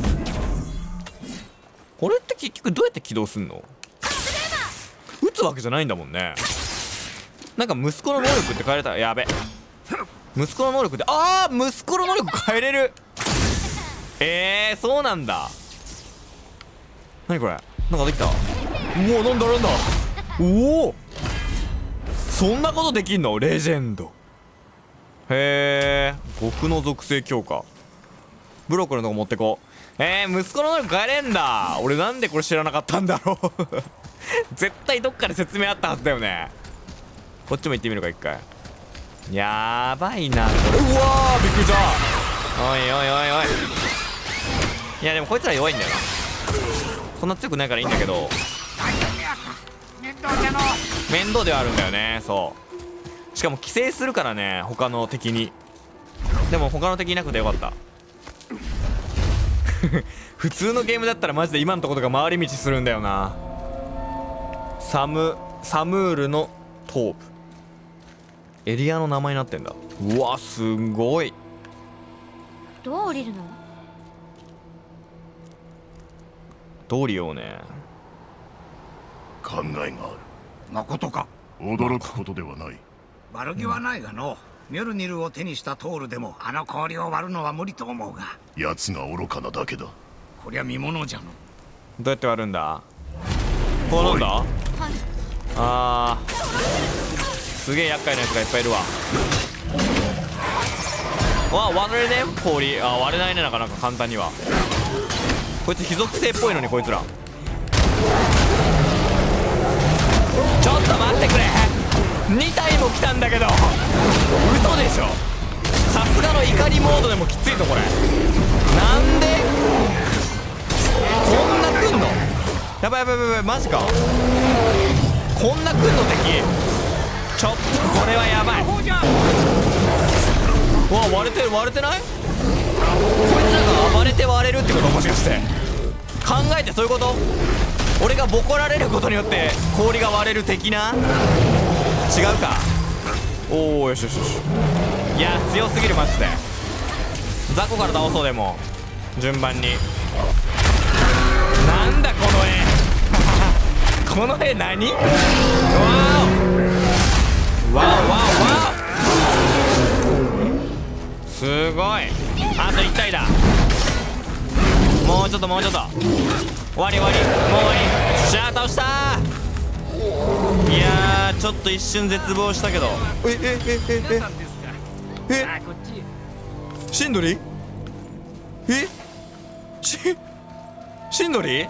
A: これって結局どうやって起動すんの。撃つわけじゃないんだもんね。なんか息子の能力って変えれたらやべ。息子の能力で息子の能力変えれる。そうなんだ。何これ。なんかできた。うお、なんだ。おお、そんなことできんの。レジェンド。極の属性強化。ブロックのとこ持ってこう。息子の能力変えれんだ。俺なんでこれ知らなかったんだろう。絶対どっかで説明あったはずだよね。こっちも行ってみるか一回。やばいなこれ。うわーびっくりした。おい。いやでもこいつら弱いんだよな。そんな強くないからいいんだけど、面倒ではあるんだよね。そうしかも寄生するからね他の敵に。でも他の敵いなくてよかった。普通のゲームだったらマジで今のところが回り道するんだよな。サムールのトープエリアの名前になってんだ。うわすごい。
B: どう降りるの。
A: どう降りようね。
C: 考えがある。
F: まことか。
C: 驚くことではない。
F: 悪気はないがの、ミョルニルを手にしたトールでもあの氷を割るのは無理と思うが。
C: 奴が愚かなだけだ。
F: こりゃ見物じゃの。
A: どうやって割るんだ。こうなんだ。すげえ厄介なやつがいっぱいいるわ。割れねえ氷。割れないねなかなか簡単には。こいつ非属性っぽいのにこいつら。ちょっと待ってくれ。2体も来たんだけど嘘でしょ。さすがの怒りモードでもきついとこれ。なんでこんな来んの。やばいマジか。こんな来んの敵。ちょっとこれはやばい。割れてない。こいつらが暴れて割れるってこと。もしかして考えてそういうこと。俺がボコられることによって氷が割れる的な。違うか。よし。いや強すぎるマジで。雑魚から倒そう。でも順番に。ななんだこの絵この絵何？わおわおわおわお、すごい。あと1体だ。もうちょっともうちょっと。終わり終わり、もう終わり。じゃあ倒したー。いやーちょっと一瞬絶望したけど。シンドリ？シンドリ？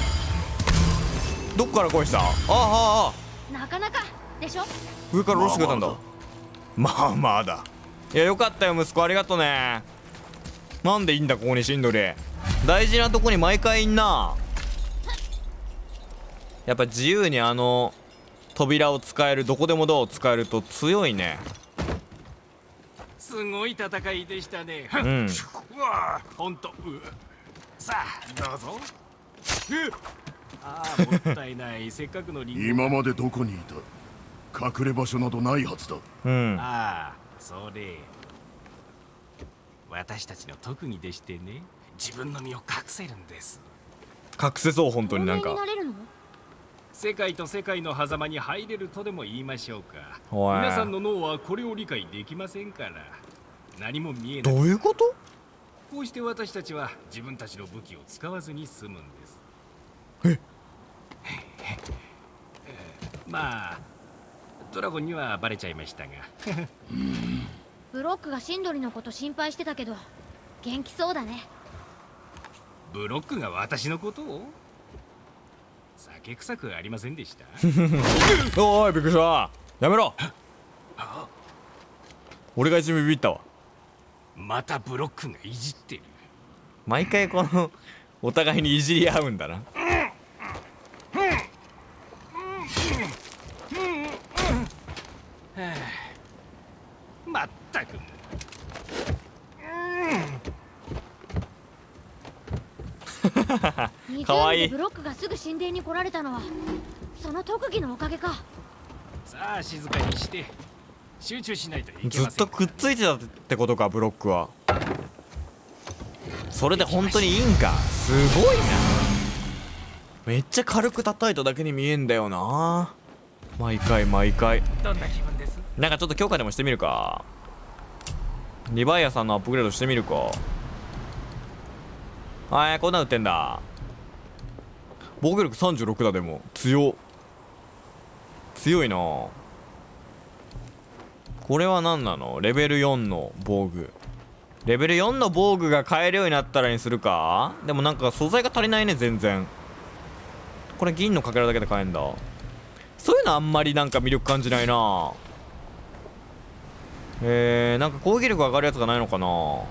A: どっから声した？
B: なかなかでしょ。
A: 上から下ろしてくれたんだ。まあまあだ。いやよかったよ息子、ありがとね。なんでいいんだここにシンドリ。大事なとこに毎回いんな。やっぱ自由に扉を使える、どこでもドアを使えると強いね。
G: すごい戦いでしたね。
A: うん。
G: うわ、ほんと。さあどうぞ。ああ、もったいない。せっかくのリンゴ。
C: 今までどこにいた？隠れ場所などないはずだ。
A: うん。
G: ああ、それ私たちの特技でしてね、自分の身を隠せるんです。
A: 隠せそう、本当になんか。
G: 世界と世界の狭間に入れるとでも言いましょうか。
A: おい、
G: 皆さんの脳はこれを理解できませんから、何も見えない。
A: どういうこと？
G: こうして私たちは自分たちの武器を使わずに済むんです。まあドラゴンにはバレちゃいましたが
B: ブロックがシンドリのこと心配してたけど元気そうだね。
G: ブロックが私のことを？酒臭くありませんでした？
A: おいびっくりした。やめろ。俺が一番ビビったわ。
G: またブロックがいじってる。
A: 毎回このお互いにいじり合うんだな。
G: まったく。
A: かわいい。
B: ブロックがすぐ神殿に来られたのはその特技のおかげか。
G: さあ静かにして集中しないといけません。
A: ずっとくっついてたってことか、ブロックは。それで本当にいいんか。すごいな。めっちゃ軽く叩いただけに見えんだよな、毎回毎回。
G: どんな気分です？
A: なんかちょっと強化でもしてみるか。リヴァイアさんのアップグレードしてみるか。はい、こんなん売ってんだ。防御力36だ。でも強いな。これは何なの？レベル4の防具。レベル4の防具が買えるようになったらにするか。でもなんか素材が足りないね、全然。これ銀のかけらだけで買えんだ。そういうのあんまりなんか魅力感じないな。なんか攻撃力上がるやつがないのかな。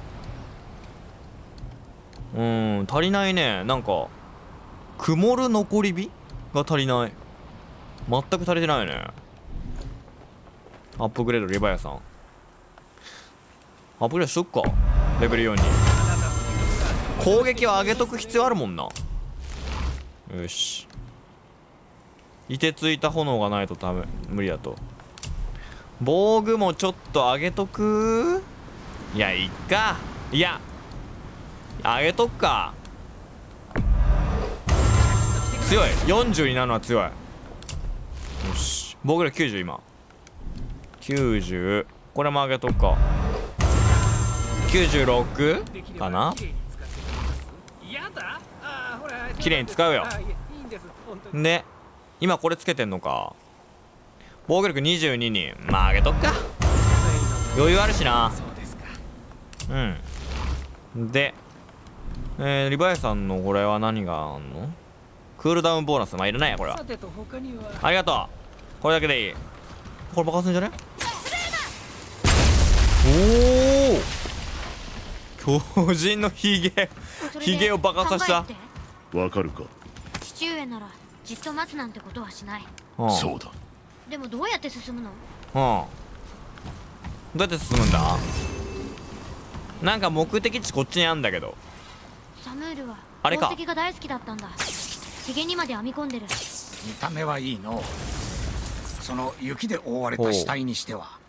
A: 足りないね。なんか曇る残り火が足りない。全く足りてないね。アップグレードリヴァイアさん。アップグレードしとくか、レベル4に。攻撃は上げとく必要あるもんな。よし。凍てついた炎がないと無理だと。防具もちょっと上げとく。いや、いっか。いや上げとくか。強い。40になるのは強い。よし、防御力90。今90。これも上げとくか。96かな。綺麗に使うよ。で今これつけてんのか。防御力22にまあ上げとくか。余裕あるしな。でリヴァイさんのこれは何があんの？クールダウンボーナス。まあいらないやこれは。ありがとう。これだけでいい。これ爆発すんじゃね？おお、巨人のヒゲを爆発させた。
C: わかるか？
B: 父上ならじっと待つなんてことはしない。
C: そうだ。
B: でもどうやって進むの？
A: どうやって進むんだ？なんか目的地こっちにあんだけど。
B: サムールは
A: あれか、
B: 宝石が大好きだったんだ。ヒゲにまで編み込んでる。
F: 見た目はいいの。その雪で覆われた死体にしては。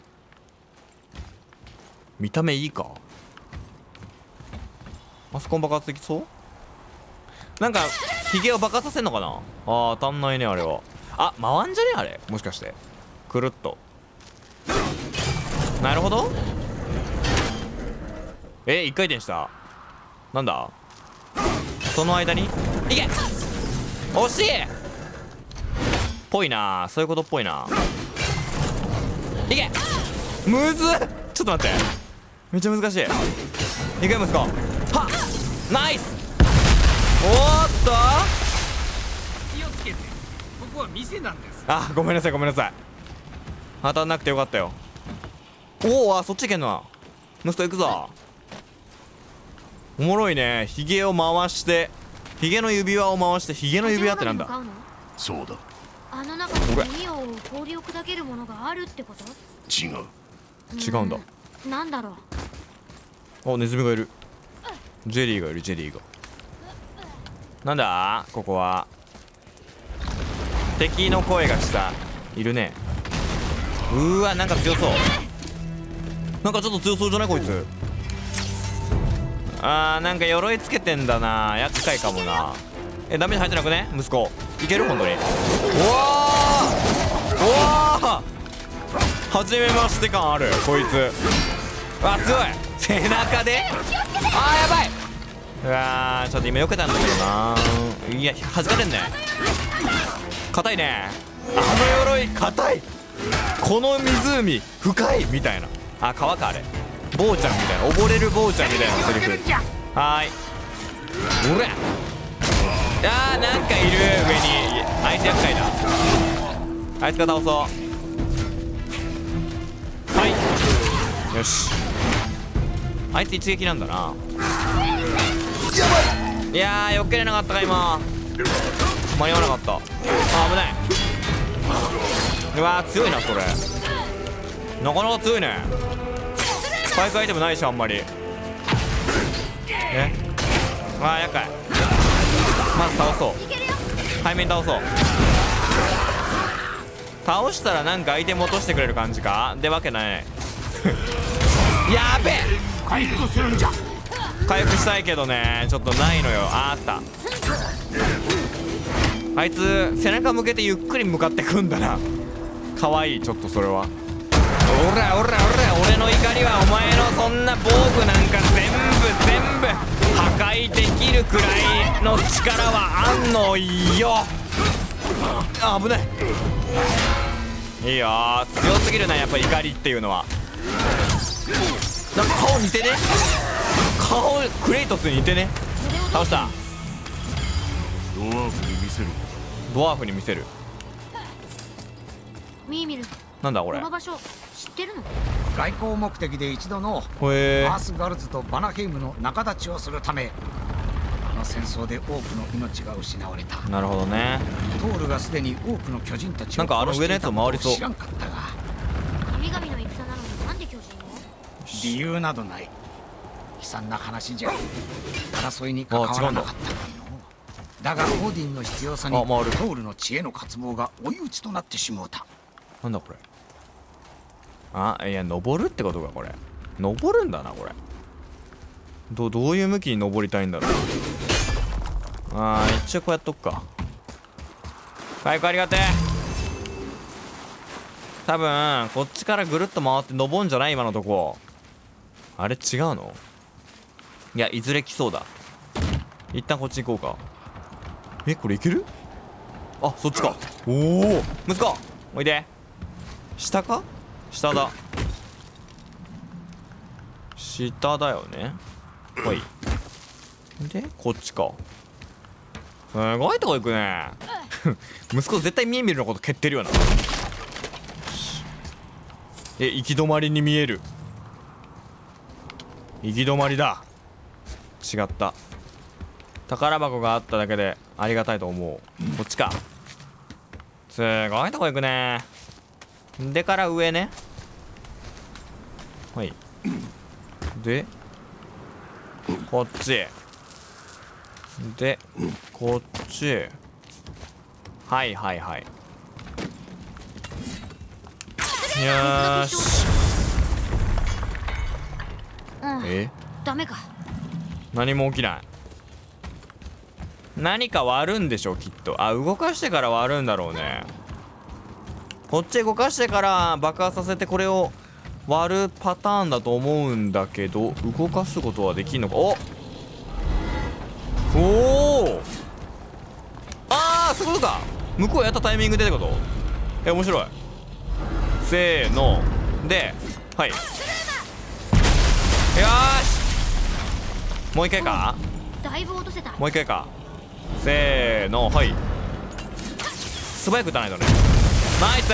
A: 見た目いいか。あそこ爆発できそう。なんかヒゲを爆発させんのかな。あー当たんないねあれは。あ、回んじゃねあれ、もしかしてくるっと。なるほど。一回転した。なんだその間に。いけ、惜しいぽいな、そういうことっぽいな。いけ、むずっ、ちょっと待って、めっちゃ難しい。いけ、息子はっ、ナイス。おーっと、
G: 気をつけて、ここは店なんです。
A: あ、ごめんなさいごめんなさい、当たんなくてよかったよ。おお、そっち行けんの。息子行くぞ。おもろいね。ヒゲを回して、ヒゲの指輪を回して。ヒゲの指輪ってなんだ。
C: そうだ。
B: あの中に海を氷を砕けるものがあるってこと？
C: 違う。
A: 違うんだ。
B: なんだろ
A: う。お、ネズミがいる。ジェリーがいる、ジェリーが。なんだここは。敵の声がした。いるね。うわ、なんか強そう。なんかちょっと強そうじゃないこいつ。なんか鎧つけてんだな。厄介かもな。ダメージ入ってなくね息子。いける本当に。おお、初めまして感あるこいつ。わ、強い。背中で、やばい。うわー、ちょっと今避けたんだけどな。いや、弾かれんね。硬いね。あの鎧硬い。この湖深いみたいな。あ、川かあれ。坊ちゃんみたいな、溺れる坊ちゃんみたいなセリフ。はーい。おら、なんかいる上に。あいつ厄介だ。あいつが倒そう。はい、よし。あいつ一撃なんだな。いやー、避けれなかったか今。間に合わなかった。あ、危ない。うわー、強いなそれ。なかなか強いね。スパイクアイテムないしあんまり。あー、厄介。まず倒そう。背面倒そう。倒したらなんかアイテム落としてくれる感じかでわけない。やべえ、
F: 回復するんじゃ。
A: 回復したいけどね、ちょっとないのよ。あった。あいつ背中向けてゆっくり向かってくんだな。かわいい。ちょっとそれは。おらおらおら、俺の怒りはお前のそんな防具なんか全部破壊できるくらいの力はあんのよ。あ、危ない。いいよー、強すぎるなやっぱ怒りっていうのは。なんか顔似てね。顔クレイトスに似てね。倒した。
C: ドワーフに見せる。
A: ドワーフに見せる。
B: ミーミル、
A: なんだこれ。
B: この場所知ってるの？
F: 外交目的で一度のアースガルズとバナヘイムの仲立ちをするため、あの戦争で多くの命が失われた。
A: なるほどね。
F: トールがすでに多くの巨人たちを
A: なんかあの上のやつを回りそう。
F: 知らんかったが、
B: 神々の戦なのになんで巨人を？
F: 理由などない。悲惨な話じゃ。争いに関わらなかったのにの。だがオーディンの必要さにトールの知恵の渇望が追い打ちとなってしもうた。
A: なんだこれ。いや、登るってことかこれ。登るんだなこれ。どういう向きに登りたいんだろう。一応こうやっとくか。回復ありがてえ。多分こっちからぐるっと回って登んじゃない。今のとこあれ違うの。いや、いずれ来そうだ。一旦こっち行こうか。これいける？あ、そっちか。おお、息子おいで。下か？下だ。下だよね。はい。でこっちか。すごいとこ行くね。息子絶対見るのこと蹴ってるよな。行き止まりに見える。行き止まりだ。違った。宝箱があっただけでありがたいと思う。こっちか。すごいとこ行くね。でから上ね。はい。でこっちでこっち。はいはいはい。よーし。ダメか。何も起きない。 何か割るんでしょきっと。あ、動かしてから割るんだろうね。こっち動かしてから爆破させてこれを割るパターンだと思うんだけど、動かすことはできんのか。おお、ああ、そういうことか。向こうやったタイミングでってこと。面白い。せーので、はい、よーし、もう一回か。
B: だいぶ落とせた。
A: もう一回か。せーの、はい、素早く打たないとね。ナイス。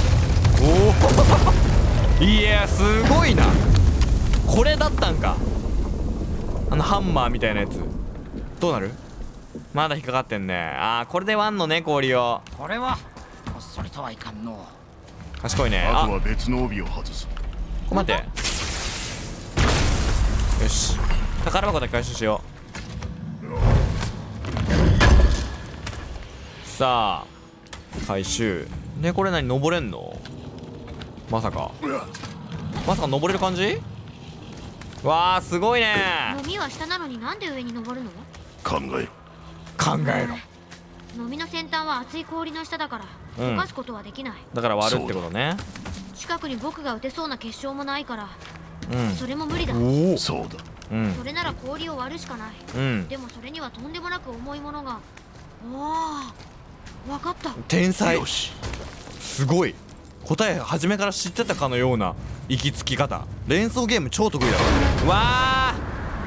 A: おおいや、すごいな。これだったんか、あのハンマーみたいなやつ。どうなる。まだ引っかかってんね。ああ、これで割んのね、氷を。
F: これはこっそりとはいかんの。
A: 賢いね。
C: あとは別の帯を外す。
A: 待って、よし、宝箱だけ回収しよう。さあ回収で、これ何、登れんの。まさか登れる感じ。わあ、すごいね。
B: 飲みは下なのになんで上に登るの。
C: 考えろ。
A: 考えろ。
B: 飲みの先端は熱い氷の下だから、溶かすことはできない。
A: だから割るってことね。
B: 近くに僕が打てそうな結晶もないから、
A: うん、
B: それも無理だ。
A: おお、
C: そうだ。
A: うん、
B: それなら氷を割るしかない。
A: うん、
B: でもそれにはとんでもなく重いものが。ああ、わかった。
A: 天才。
C: よし、
A: すごい。答え初めから知ってたかのような行き着き方。連想ゲーム超得意だろ。わあ、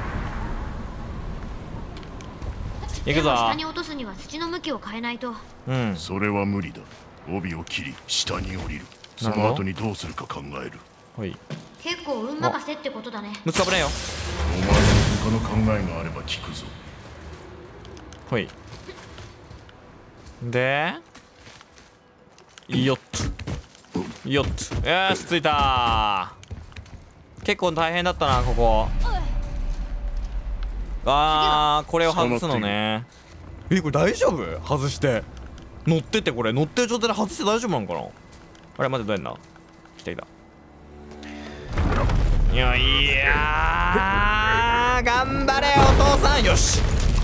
A: 行くぞ。
B: 下に落とすには土の向きを変えないと。
A: うん、
C: それは無理だ。帯を切り下に降りる。その後にどうするか考える。
A: はい、
B: 結構運任せってことだね。
A: むつかぶれよ。
C: お前に他の考えがあれば聞くぞ。
A: はい、でよっとよっと、よし、着いた。結構大変だったなここ。あー、これを外すのね。これ大丈夫。外して乗ってて、これ乗ってる状態で外して大丈夫なのかな。あれ、待って、どうやんな。来た来た。いやー、頑張れお父さん。よし。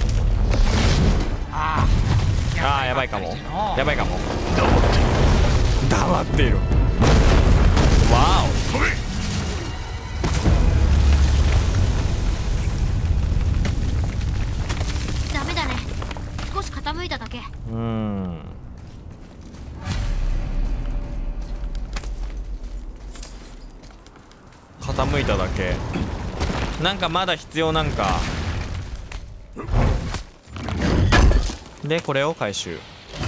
A: あー、やばいかも、やばいかも。黙っている。わお、飛べ。
B: ダメだね、少し傾いただけ。
A: 傾いただけ。なんかまだ必要なんか。でこれを回収。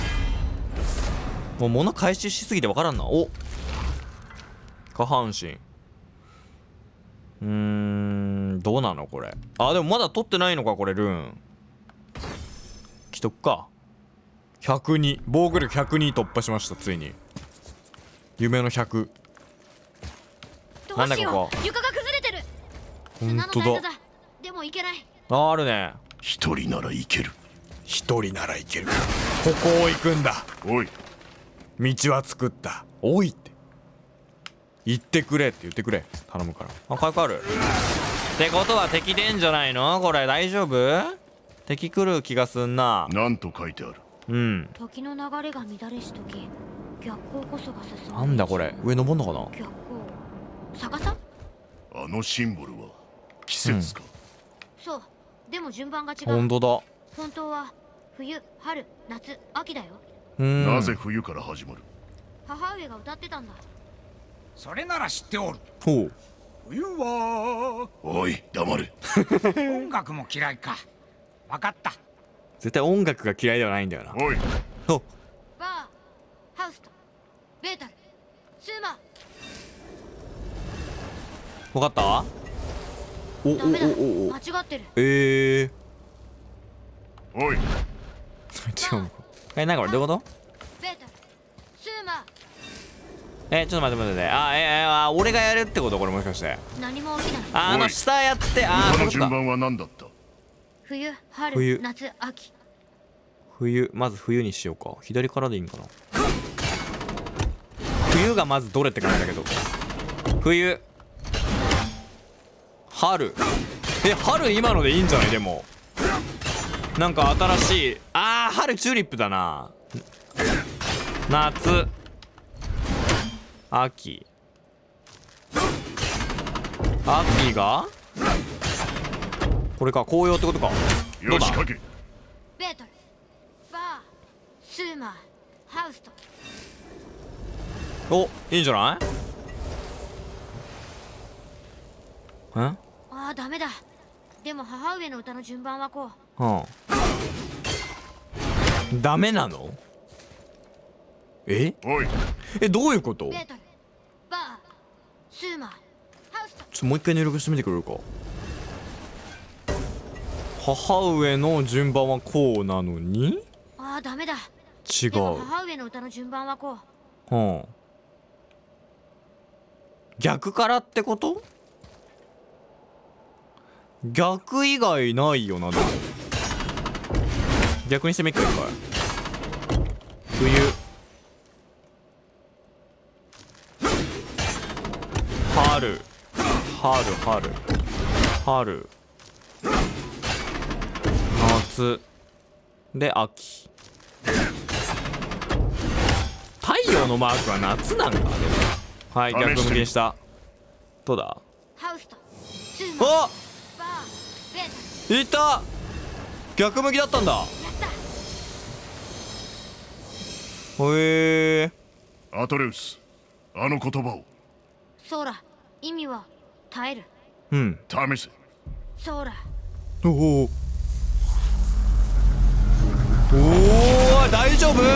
A: もう物回収しすぎて分からんな。お、下半身。どうなのこれ。あ、でもまだ取ってないのかこれ。ルーン既得か。102、防御力102突破しました。ついに夢の100。なんだここ。
B: 床が崩れてる。
A: ほんとだ。
B: でもいけない。
A: あるね。
C: 一人ならいける。
A: 一人ならいける。ここを行くんだ。
C: おい、
A: 道は作った。おいって言ってくれって言ってくれ。頼むから。あ、火薬あるってことは敵出んじゃないのこれ。大丈夫。敵来る気がすんな。
C: なんと書いてある。
A: うん、
B: 時の流れが乱れしとき、逆光こそが進む。
A: なんだこれ。上登んのかな。
B: 逆光逆さ。
C: あのシンボルは季節か。
B: そう、でも順番が違う。
A: ほんとだ。
B: 本当は冬、春、夏、秋だよ。
C: なぜ冬から始まる。
B: 母上が歌ってたんだ。
F: それなら知っておる。
A: ほう。
F: 冬は
C: おい、黙れ。
F: 音楽も嫌いか。分かった。
A: 絶対音楽が嫌いではないんだよな。
C: おい、
A: お、
B: バー、ハウスト、ベータル、スーマ。
A: 分かった。おお
B: ダメだ、
A: おおお。
B: 間違ってる。
C: おい、
A: 違うの。なんかこれどういうこと。
B: ベータル、スーマ。
A: ちょっと待って待って。俺がやるってこと。これもしかして
B: 何も起きない。
C: おい
A: 下やって。
C: この
A: そうか。
C: 順番は何だった。
B: 冬、春、
A: 冬
B: 夏、秋。
A: 冬、まず冬にしようか。左からでいいんかな。冬がまずどれって感じだけど。冬、春。春今のでいいんじゃない。でもなんか新しい。あー、春チューリップだな。夏、秋、秋がこれか、紅葉ってことか。どうだ。
B: ベートル、バー、スーマー、ハウスと。
A: お、いいんじゃない。
B: ああ、ダメだ。でも母上の歌の順番はこう。
A: ダメなの。え、どういうこと。
B: ベートル、バー、スーマー、ハウスと。
A: もう一回入力してみてくれるか。母上の順番はこうなのに。
B: ああ、ダメだ。
A: 違う。
B: でも母上の歌の順番はこ
A: う。逆からってこと。逆以外ないよな。でも逆にしてみっか。一回冬、春、夏で秋。太陽のマークは夏なんか。でもはい、逆向きにした。どうだ。
B: ハウスとスーマー、
A: あ、
B: バー、ベートル。
A: いった。逆向きだったんだ。
B: やった。
A: へえ。
C: アトレウス、あの言葉を。
B: そうだ。意味は耐える。
A: うん、
C: 試せ。
B: そうだ。
A: おおお、大丈夫。治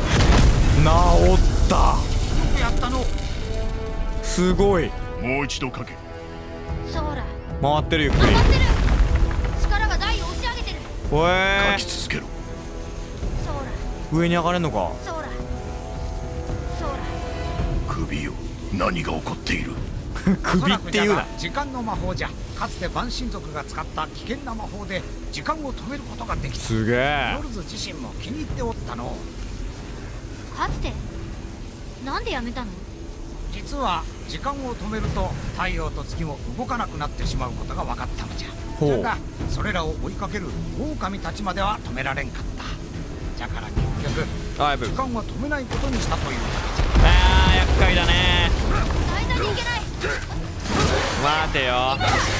A: った。
F: やったの。
A: すごい。
C: もう一度かけ。
B: そうだ。
A: 回ってる。ゆっくり
B: 上がってる。力が台を押し上げてる。
A: お
C: 書
A: え
C: き続けろ。
B: そうだ。
A: 上に上がれんのか。
B: そうだ。そうだ。
C: 首よ、何が起こっている。
A: 首っていうな。
F: 時間の魔法じゃ。かつて蛮神族が使った危険な魔法で時間を止めることができた。
A: すげえ。
F: ノルズ自身も気に入っておったの。
B: かつてなんでやめたの。
F: 実は時間を止めると太陽と月も動かなくなってしまうことが分かったのじゃ。
A: ほう。
F: だがそれらを追いかける狼たちまでは止められんかった。じゃから結局
A: あ、やぶ。
F: 時間は止めないことにしたというわけじゃ。
A: あー、厄介だね。
B: 間に行けない。
A: 待てよ。はい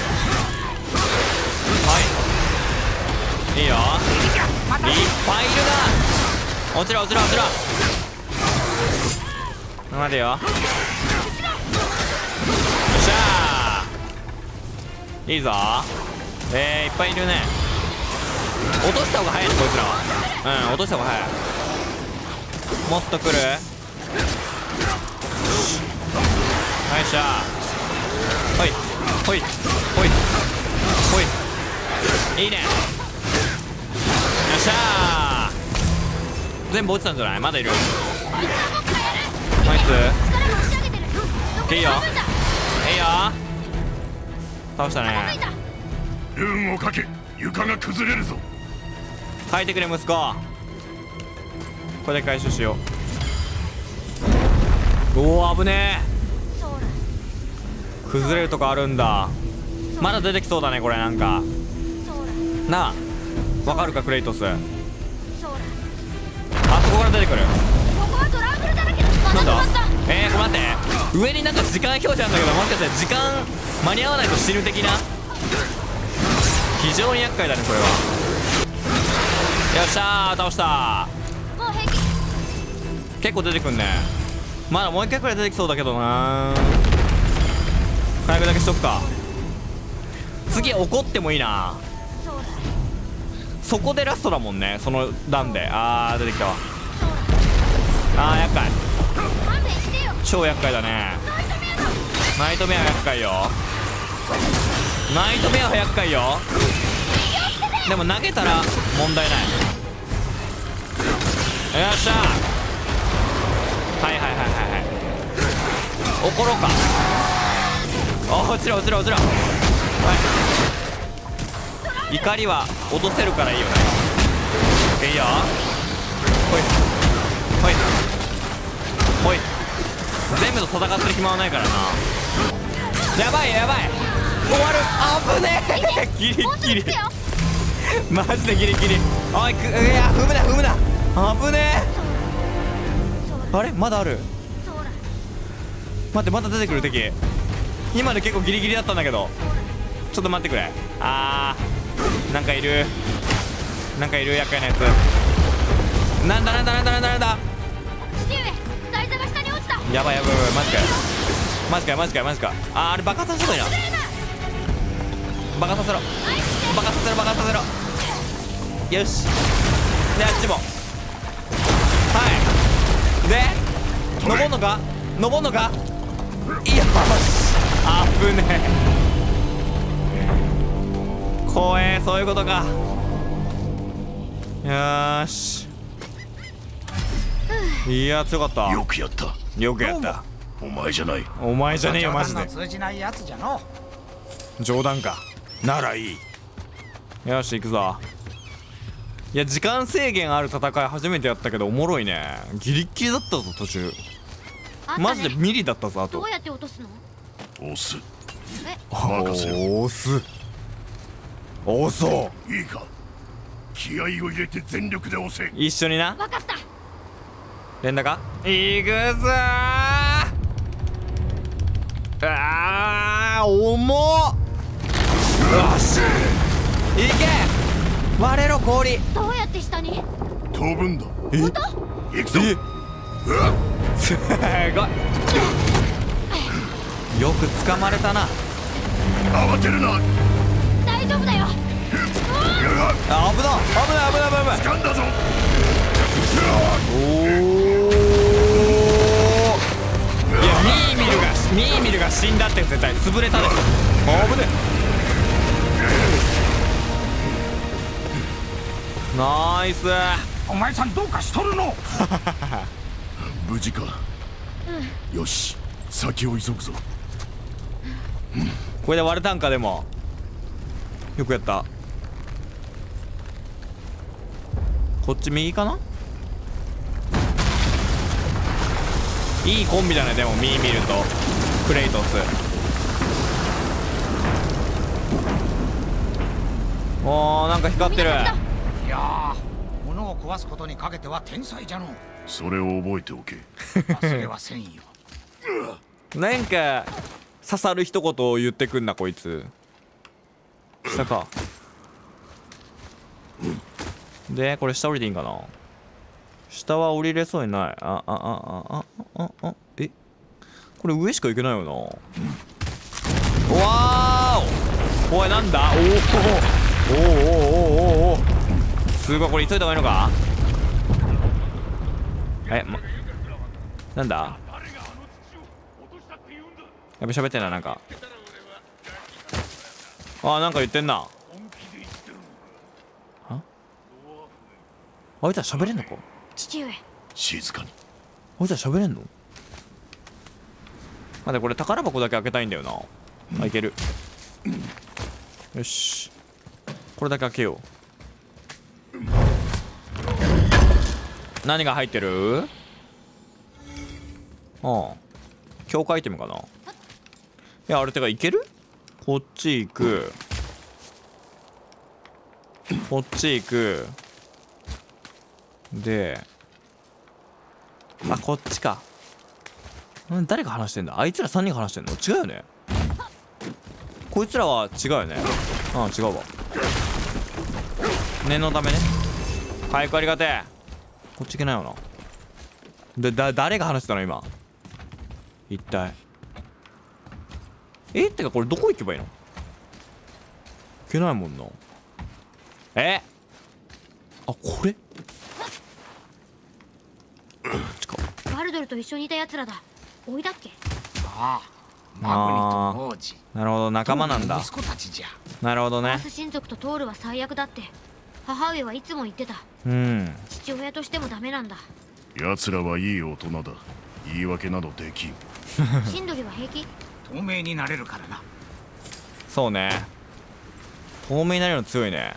A: 、いいよ。いっぱいいるな。落ちろ。待てよ。よっしゃー、いいぞ。いっぱいいるね。落とした方が早いね、こいつらは。落とした方が早い。もっと来る。よいしょ。ほい。いいね。よっしゃー。全部落ちたんじゃない。まだいる。こいついいよ。倒したね。
C: ルーンをかけ、床が崩れるぞ。
A: 書いてくれ息子。これで回収しよう。おお、危ねえ。崩れるとこあるんだ。まだ出てきそうだねこれ。なんかなあ、わかるかクレイトス。あそこから出てくる。なんだ。待って、上になんか時間表示あるんだけど、もしかして時間間に合わないと死ぬ的な。非常に厄介だねこれは。よっしゃー、倒した。結構出てくんね。まだもう一回くらい出てきそうだけどな。回復だけしとくか。次怒ってもいいな。そこでラストだもんね、その段で。あー、出てきたわ。あー、厄介。超厄介だね。ナイトメア厄介よ。ナイトメアは厄介よ。でも投げたら問題ない。よっしゃー。はい。怒ろうか。落ちろ。はい。怒りは落とせるからいいよね。いいよ。ほい。全部と戦ってる暇はないからな。やばい。終わる。危ねえ。ギリギリ。 マジでギリギリ。おい、いや踏むな踏むな、危ねえ。あれまだある。待って、まだ出てくる敵。今で結構ギリギリだったんだけど、ちょっと待ってくれ。なんかいる、なんかいる、厄介なやつ。なんだ
B: 父上、台座が下に落ちた。
A: やばい、マジか。あれ爆発させろいな。爆発させろ。よし。で、あっちも。はい。で登んのか。いや、あぶねえ。怖え、そういうことか。よーし。いや、強かった。
C: よくやった。お前じゃない。
A: お前じゃねえよ、マジで。
F: 通じないやつじゃの。
A: 冗談か。ならいい。よし、行くぞ。いや、時間制限ある戦い初めてやったけどおもろいね。ギリッギリだったぞ途中。マジでミリだったぞ。あと
B: どうやって落とすの？
C: 押す。
A: 押そう。
C: いいか、気合を入れて全力で押せ。
A: 一緒にな。
B: 分かった。
A: 連打か。いくぞー。重っ。よし、いけ。割れろ氷。
B: どうやって下に？
C: 飛ぶんだ。
B: 本当？
C: 行くぞ。
A: すごい。よく掴まれたな。
C: 慌てるな。
B: 大丈夫だよ。
A: 危ない。
C: 掴んだぞ。
A: いや、ミーミルが死んだって絶対潰れたでしょ。危ねえ。ナイス。
F: お前さんどうかしとるの？
C: 無事か。よし、先を急ぐぞ。
A: これで割れたんか。でもよくやった。こっち右かな。いいコンビだね。でもミーミルとクレイトス。おー、なんか光ってる。
F: いやー、物を壊すことにかけては天才じゃの。
C: それを覚えておけ。
F: 忘れはせんよ。
A: なんか刺さる一言を言ってくんなこいつ。下か。で、これ下降りていいんかな。下は降りれそうにない。え、これ上しか行けないよな。わーお。おい、なんだ。おおすごい。これ急いだ方がいいのか。なんだ。やっぱ喋ってんな。なんかなんか言ってんな。あいつら喋れんのか。
B: 父上、
C: 静かに。
A: あいつら喋れんの。待って、これ宝箱だけ開けたいんだよな。いける。よし、これだけ開けよう。何が入ってる。強化アイテムかな。いや、あれてかいける。こっち行く。こっち行く。で、こっちか。誰が話してんだ。あいつら3人が話してんの。違うよね。こいつらは違うよね。違うわ。念のためね。回復ありがてえ。こっち行けないよな。で、誰が話してたの今。一体。ってかこれどこ行けばいいの。行けないもんな。これ
B: バルドルと一緒にいたやつらだ。おいだっけ。
F: ああ、マグニと王子。
A: なるほど、仲間なんだ。
F: 息子たちじゃ。
A: なるほどね。
B: マス親族とトールは最悪だって母上はいつも言ってた。父親としてもダメなんだ。
C: 奴らはいい大人だ。言い訳などできん。
B: シンドリは平気。
F: 透明になれるからな。
A: そうね、透明になれるの強いね。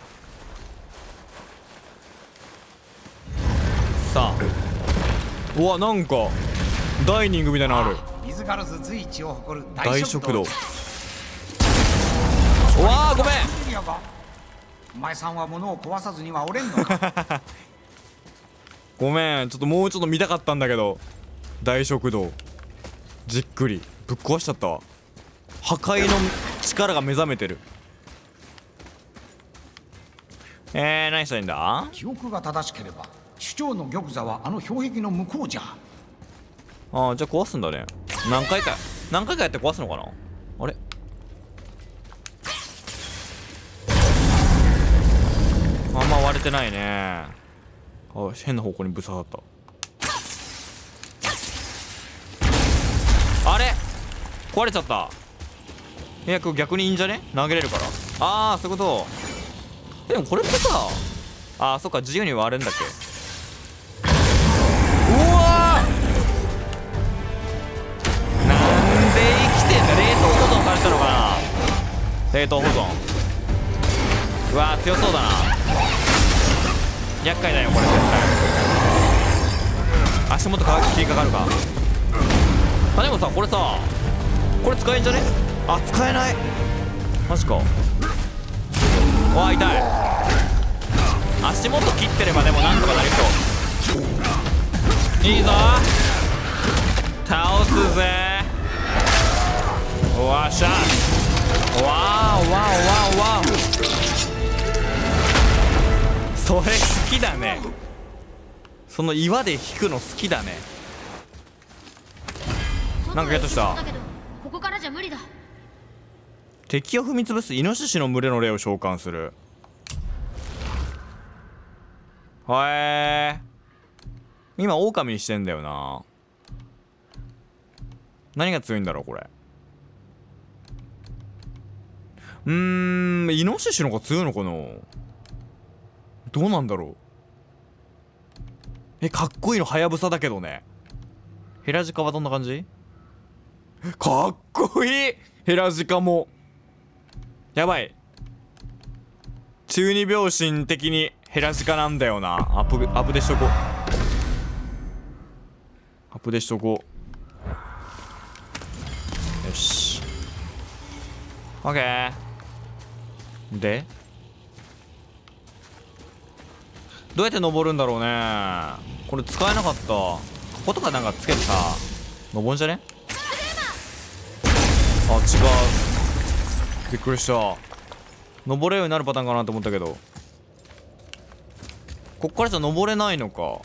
A: さあ、うわ、なんかダイニングみたいなのある。
F: 水ガラス随一を誇る
A: 大食堂。うわー、ごめん。
F: お前さんは物を壊さずにはおれんのか。
A: ごめん、ちょっともうちょっと見たかったんだけど。大食堂じっくりぶっ壊しちゃったわ。破壊の力が目覚めてる。何したらいいんだ。
F: 記憶が正しければ首長の玉座はあの氷壁の向こうじゃ。
A: ああ、じゃあ壊すんだね。何回かやって壊すのかな。あれ、あんま割れてないね。あ、変な方向にぶささった。あれ壊れちゃった。いや、これ逆にいいんじゃね、投げれるから。ああ、そういうこと。でもこれってさ、ああ、そっか、自由に割れんだっけ。うわー、なんで生きてんだ。冷凍保存されたのかな。冷凍保存。うわー、強そうだな。厄介だよこれ絶対。足元切りかかるか。あ、でもさ、これさ、これ使えんじゃね。あ、使えない。マジか。うわ、痛い。足元切ってればでもなんとかなりそう。いいぞ、倒すぜ。わっしゃ。わーわーわーわー。それ好きだね。その岩で引くの好きだね。なんかゲットした。
B: ここからじゃ無理だ。
A: 敵を踏み潰すイノシシの群れの霊を召喚する。へえ。今狼にしてんだよな。何が強いんだろうこれ。イノシシの方が強いのかな。どうなんだろう。かっこいいのはやぶさだけどね。ヘラジカはどんな感じ。かっこいい。ヘラジカもやばい。中二病心的にヘラジカなんだよな。アップでしとこう。アップでしとこう。よし、オッケー。でどうやって登るんだろうね。これ使えなかった。こことかなんかつけてさ登るんじゃね。あ、違う。びっくりした。登れるようになるパターンかなと思ったけど、こっからじゃ登れないのか。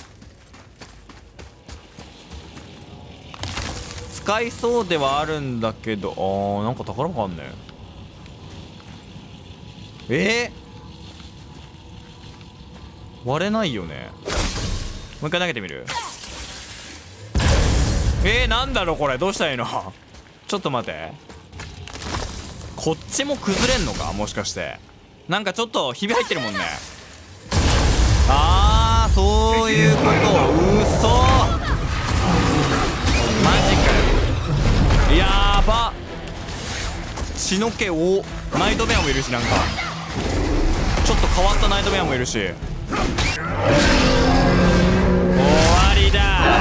A: 使いそうではあるんだけど、なんか宝箱あんね。割れないよね。もう一回投げてみる。なんだろうこれ。どうしたらいいの。ちょっと待って、こっちも崩れんのかもしかして。なんかちょっとひび入ってるもんね。あー、そういうこと。うそ、マジかよ。やば。血の気をナイトメアもいるし、なんかちょっと変わったナイトメアもいるし。終わりだ。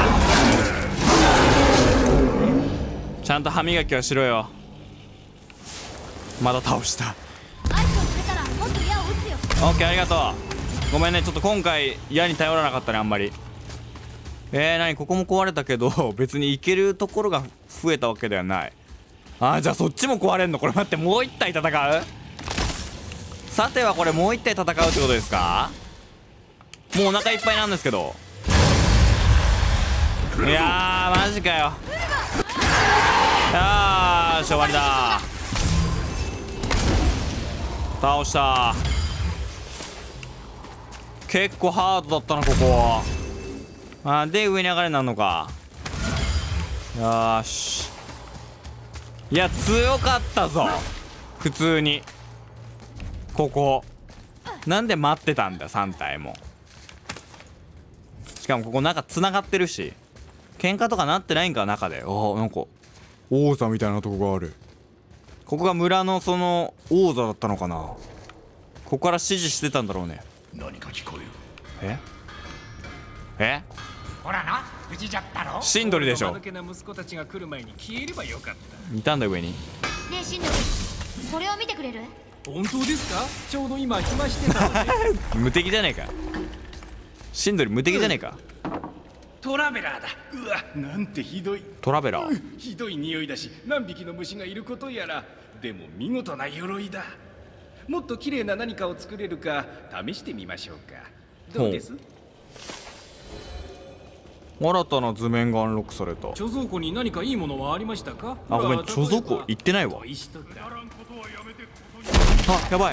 A: ちゃんと歯磨きはしろよ。まだ倒した。
B: アイスをくれたらもっと矢を撃つよ。
A: オッケー、ありがとう。ごめんね、ちょっと今回矢に頼らなかったね、あんまり。何、ここも壊れたけど別に行けるところが増えたわけではない。じゃあそっちも壊れんの。これ待って、もう一体戦う。さてはこれもう一体戦うってことですか。もうお腹いっぱいなんですけど。いやー、マジかよ。よーし、終わりだ。倒した。結構ハードだったなここ。で上に上がれなんのか。よーし。いや強かったぞ普通に。ここなんで待ってたんだ3体も。しかもここなんか繋がってるし、喧嘩とかなってないんか中で。なんか王座みたいなとこがある。ここが村のその王座だったのかな。ここから指示してたんだろうね。
C: 何か聞こえる。
F: ほらな、無事じゃったろ。
A: シンドリでしょ。
G: 息子たちが来る前に消えればよかった。
A: いたんだ上に。
B: ねえシンドル、これを見てくれる。
G: 本当ですか？ちょうど今暇してたので。
A: 無敵じゃねえか。シンドリ無敵じゃねえか。
G: トラベラーだ。うわ、なんてひどい。
A: トラベラー。
G: ひどい匂いだし、何匹の虫がいることやら。でも見事な鎧だ。もっと綺麗な何かを作れるか試してみましょうか。どうです？
A: 新たな図面がアンロックされた。
G: 貯蔵庫に何かいいものはありましたか？
A: あ、ごめん、貯蔵庫行ってないわ。あ、やばい。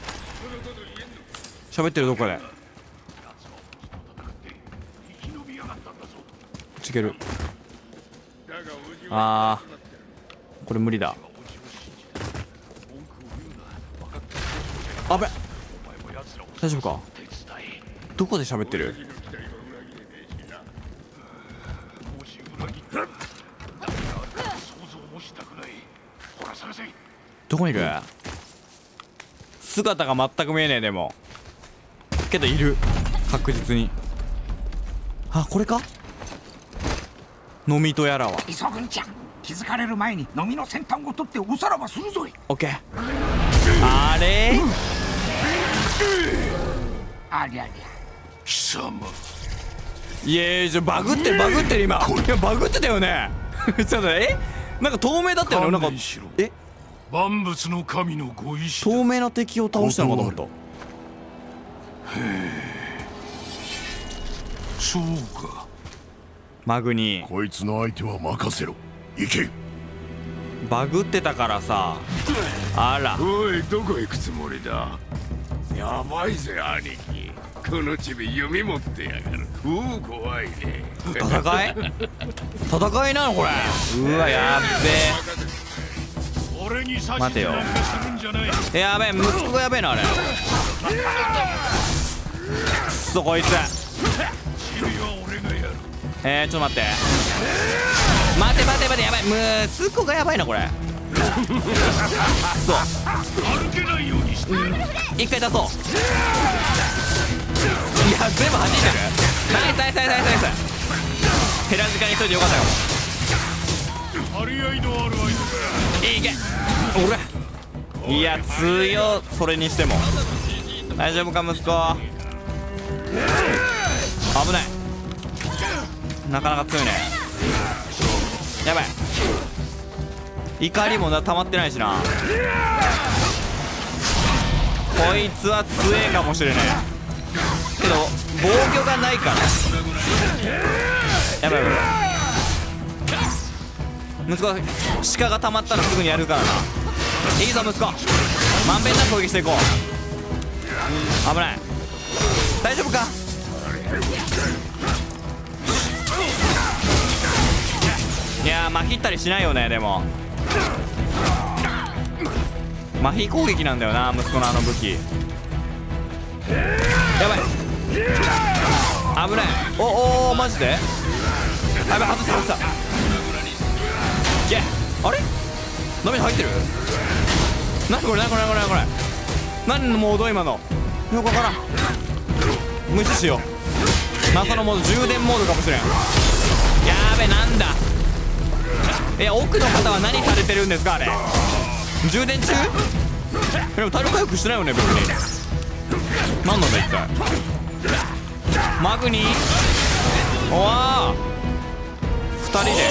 A: 喋ってるどこで。ちける。あー、これ無理だ。あべ、大丈夫か。どこで喋ってる。どこにいる。姿が全く見えねえ。でもけどいる、確実に。あ、これか。飲みとやらは
F: 急ぐんじゃ。気づかれる前に飲みの先端を取っておさらばするぞい。
A: オッケー。あれ、
F: ありゃりゃ。
C: 貴様。
A: いや、じゃバグってるバグってる今。いやバグってたよね。ちょっとなんか透明だったよね。なんか
C: 万物の神のご意志。
A: 透明な敵を倒したのかと思った。
C: そうか。
A: マグニ
C: こいつの相手は任せろ。行け。
A: バグってたからさ。あら、
C: おい、どこ行くつもりだ。やばいぜ兄貴。このチビ弓持ってやがる。おお、怖いね。
A: 戦い戦いなのこれ。うわ、やっべえ。待てよ。やべえ、息子がやべえなあれ。くっそこいつ。ちょっと待って。待て待て待て、やばい。息子がやばいなこれ。そう一回出そう。いや、全部弾いてる。ナイスナイスナイスナイスナイス。ヘラジカにしといてよかったかも。いけ俺。いや、強。それにしても大丈夫か息子。危ない。なかなか強いね。やばい。怒りも溜まってないしな。こいつは強えかもしれないけど防御がないから。やばいやばい。息子鹿が溜まったらすぐにやるからな。いいぞ息子、まんべんなく攻撃していこう。危ない。大丈夫か。いやー、まひったりしないよね。でも麻痺攻撃なんだよな、息子のあの武器。やばい、危ない。おお、マジでやばい。外した外した。いけ。あれダメージ入ってる。何これ何これ何これ何これ。何のモード今の。よくわからん。無視しよう。謎のモード、充電モードかもしれん。やべえ、なんだ。いや、奥の方は何されてるんですかあれ。充電中。でも体力回復してないよね別に。何なんだ一体。マグニー。おわー、2人で。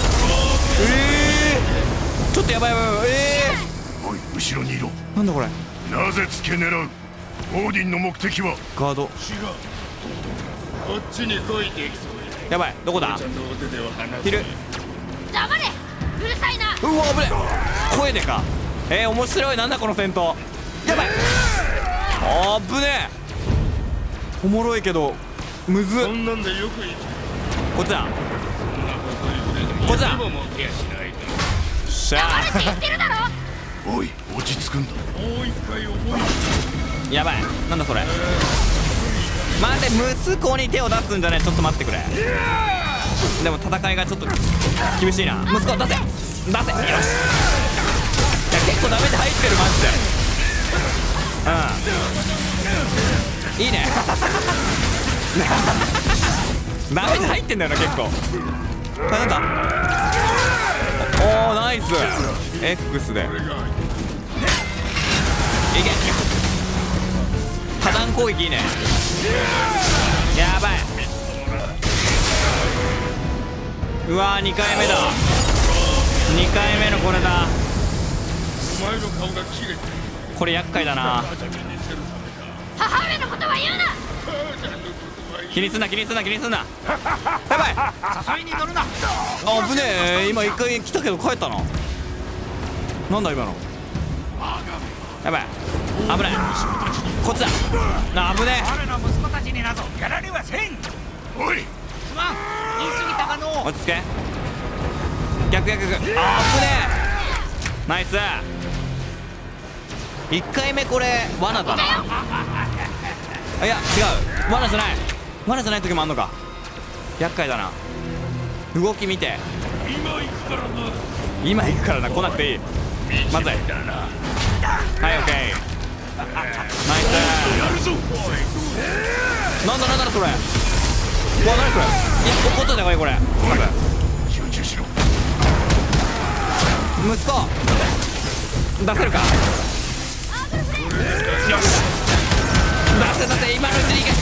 A: ちょっとやばいやばい。
C: おい、後ろにいろ。
A: なんだこれ。
C: なぜ付け狙う。オーディンの目的は。
A: ガード。
C: こっちに来い。
A: やばい、どこだ。ヒル。
B: 黙れ、うるさいな。
A: うわ、危ねえ。声でか。面白い。なんだこの戦闘。やばい。あぶねえ。おもろいけどむずっ。こっちだこっちだ。しゃあ。
C: おい、落ち着くんだ。
A: やばい、なんだそれ。待って、息子に手を出すんじゃねえ。ちょっと待ってくれ。でも戦いがちょっと厳しいな。息子出せ出せ。よし。いや、結構ダメージ入ってるマジで。いいね。ダメージ入ってんだよな結構。なんだ。おお、ナイス。 X で。 いけ。多段攻撃いいね。やばい。うわー、2回目だ。2回目のこれだ。これ厄介だな。
B: 母上のことは言うな。
A: 気にすんな気にすんな気にすんな。やばい。
F: 誘いに乗るな。
A: あぶねえ。今一回来たけど帰ったな。なんだ今の。やばい、危ない。こっちだ。危ね
F: 彼の息子たちになぞやられはせん。おい、すまん、言い過ぎたかの
A: え。落ち着け。逆逆逆。あぶねえ。ナイス。1回目これ罠だな。あ、いや違う、罠じゃない。罠じゃない時もあんのか。厄介だな。動き見て。今行くからな。来なくていい。まずい。はい、オッケー。ナイス。なんだなんだそれ。うわ、何これ。いや、こっちだよこれ。集中しろ。息子出せるか。よし、出せ今のうちにい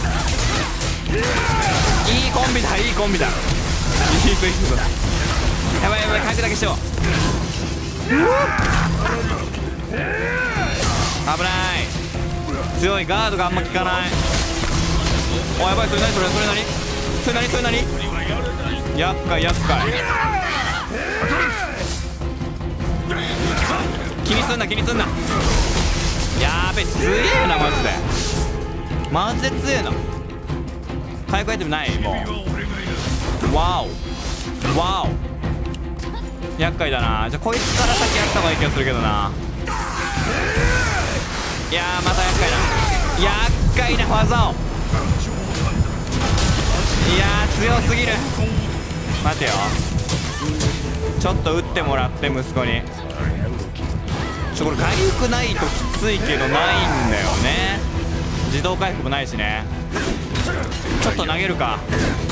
A: け。いいコンビだ、いいコンビだ。いいぞいいぞ。やばいやばい、回復だけしよう。危ない。強いガードがあんま効かない。お、やばい。それ何それ何それ何それ何。厄介厄介。気にすんな気にすんな。やーべ、強えなマジで。マジで強えな。回復アイテムない。もうワオワオ、厄介だな。じゃあこいつから先やった方がいい気がするけどな。いやー、また厄介な厄介な技を。いやー、強すぎる。待てよ、ちょっと打ってもらって、息子に。これ回復ないときついけどないんだよね。自動回復もないしね。ちょっと投げるか。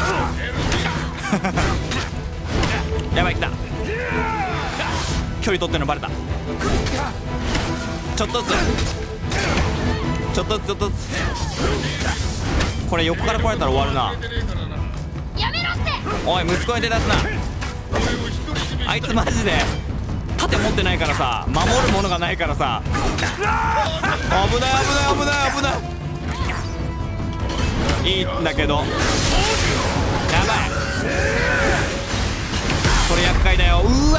A: やばい、来た。距離取ってんのバレた。ちょっとずつちょっとずつちょっとずつ。これ横から来られたら終わるな。
B: やめろって。
A: おい、息子に手出すな。あいつマジで盾持ってないからさ、守るものがないからさ。危ない危ない危ない危ない。いいんだけど、やばい。これ厄介だよ。うわ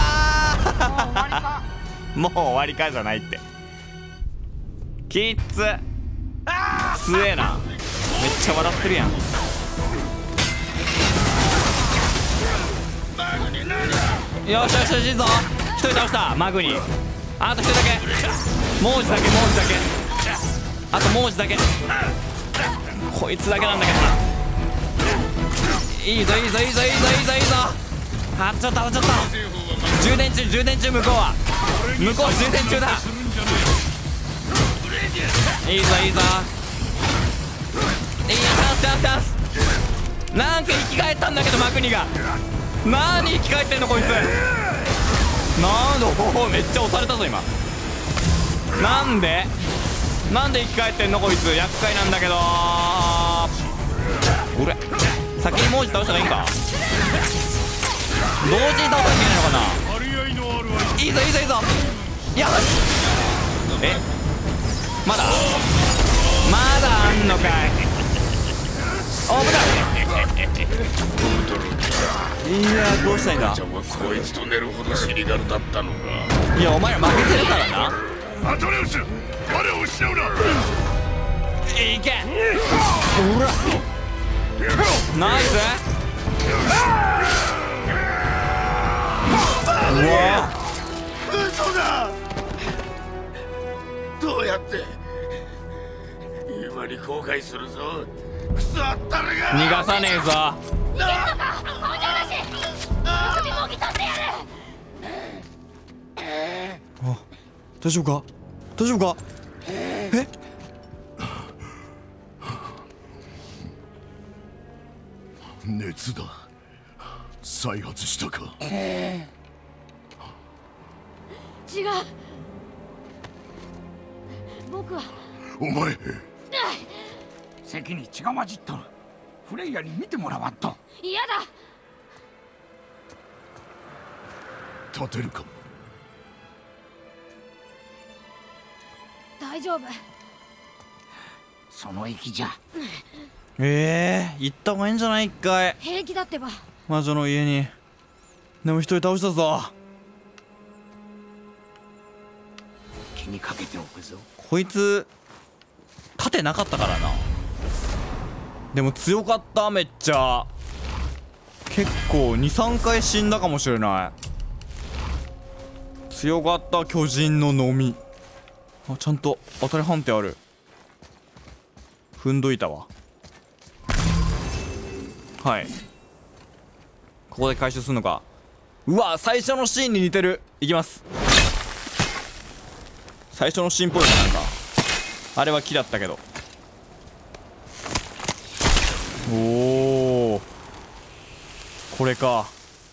A: ーもう終わりかじゃないって。きっつ強えな。めっちゃ笑ってるやん。よしよしよし、いいぞ。1人倒した。マグニ。あと1人だけ。もう一だけもう一だけ。あともう一だけ。こいつだけなんだけど。いいぞいいぞいいぞいいぞいいぞいいぞ。あ、ちょっとちょっと充電中充電中。向こうは充電中だ。いいぞいいぞ。いい、チャンスチャンスチャンス。なんか生き返ったんだけど、マグニが。何生き返ってんのこいつ。なんで、おお、めっちゃ押されたぞ今。なんで生き返ってんのこいつ。厄介なんだけど。俺先に文字倒した方がいいんか。同時に倒さなきゃいけないのかな。いいぞいいぞいいぞ。よし。え、まだあんのかい。お、危ない。いや、どうしたいんだ。
C: こいつと寝るほど尻軽だったのが。
A: いや、お前ら負けてるからな。
C: アトレウス、我を失うな。
A: いけ。ほら、ナイス。うわ、
C: 嘘だ。どうやって今に後悔するぞ。クソあったれが。
A: 逃がさねえぞ。
B: 逃げるのか、根性だし。首もぎ取ってやる。
A: あ、大丈夫か大丈夫か。え、
C: 熱だ。再発したか。
B: 違う。 僕は
C: お前
F: 席に血が混じっとる。フレイヤに見てもらわんと。
B: 嫌だ。
C: 立てるか。
B: 大丈夫。
F: その息じゃ。
A: 行った方がいいんじゃない？一回
B: 平気だってば。
A: 魔女の家に。でも一人倒したぞ。
F: 気にかけておくぞ。
A: こいつ盾なかったからな。でも強かった。めっちゃ結構 2,3 回死んだかもしれない。強かった。巨人ののみ。あ、ちゃんと当たり判定ある。踏んどいたわ。はい、ここで回収するのか。うわ、最初のシーンに似てる。いきます。最初のシーンっぽいな。なんかあれは木だったけど。おお、これか。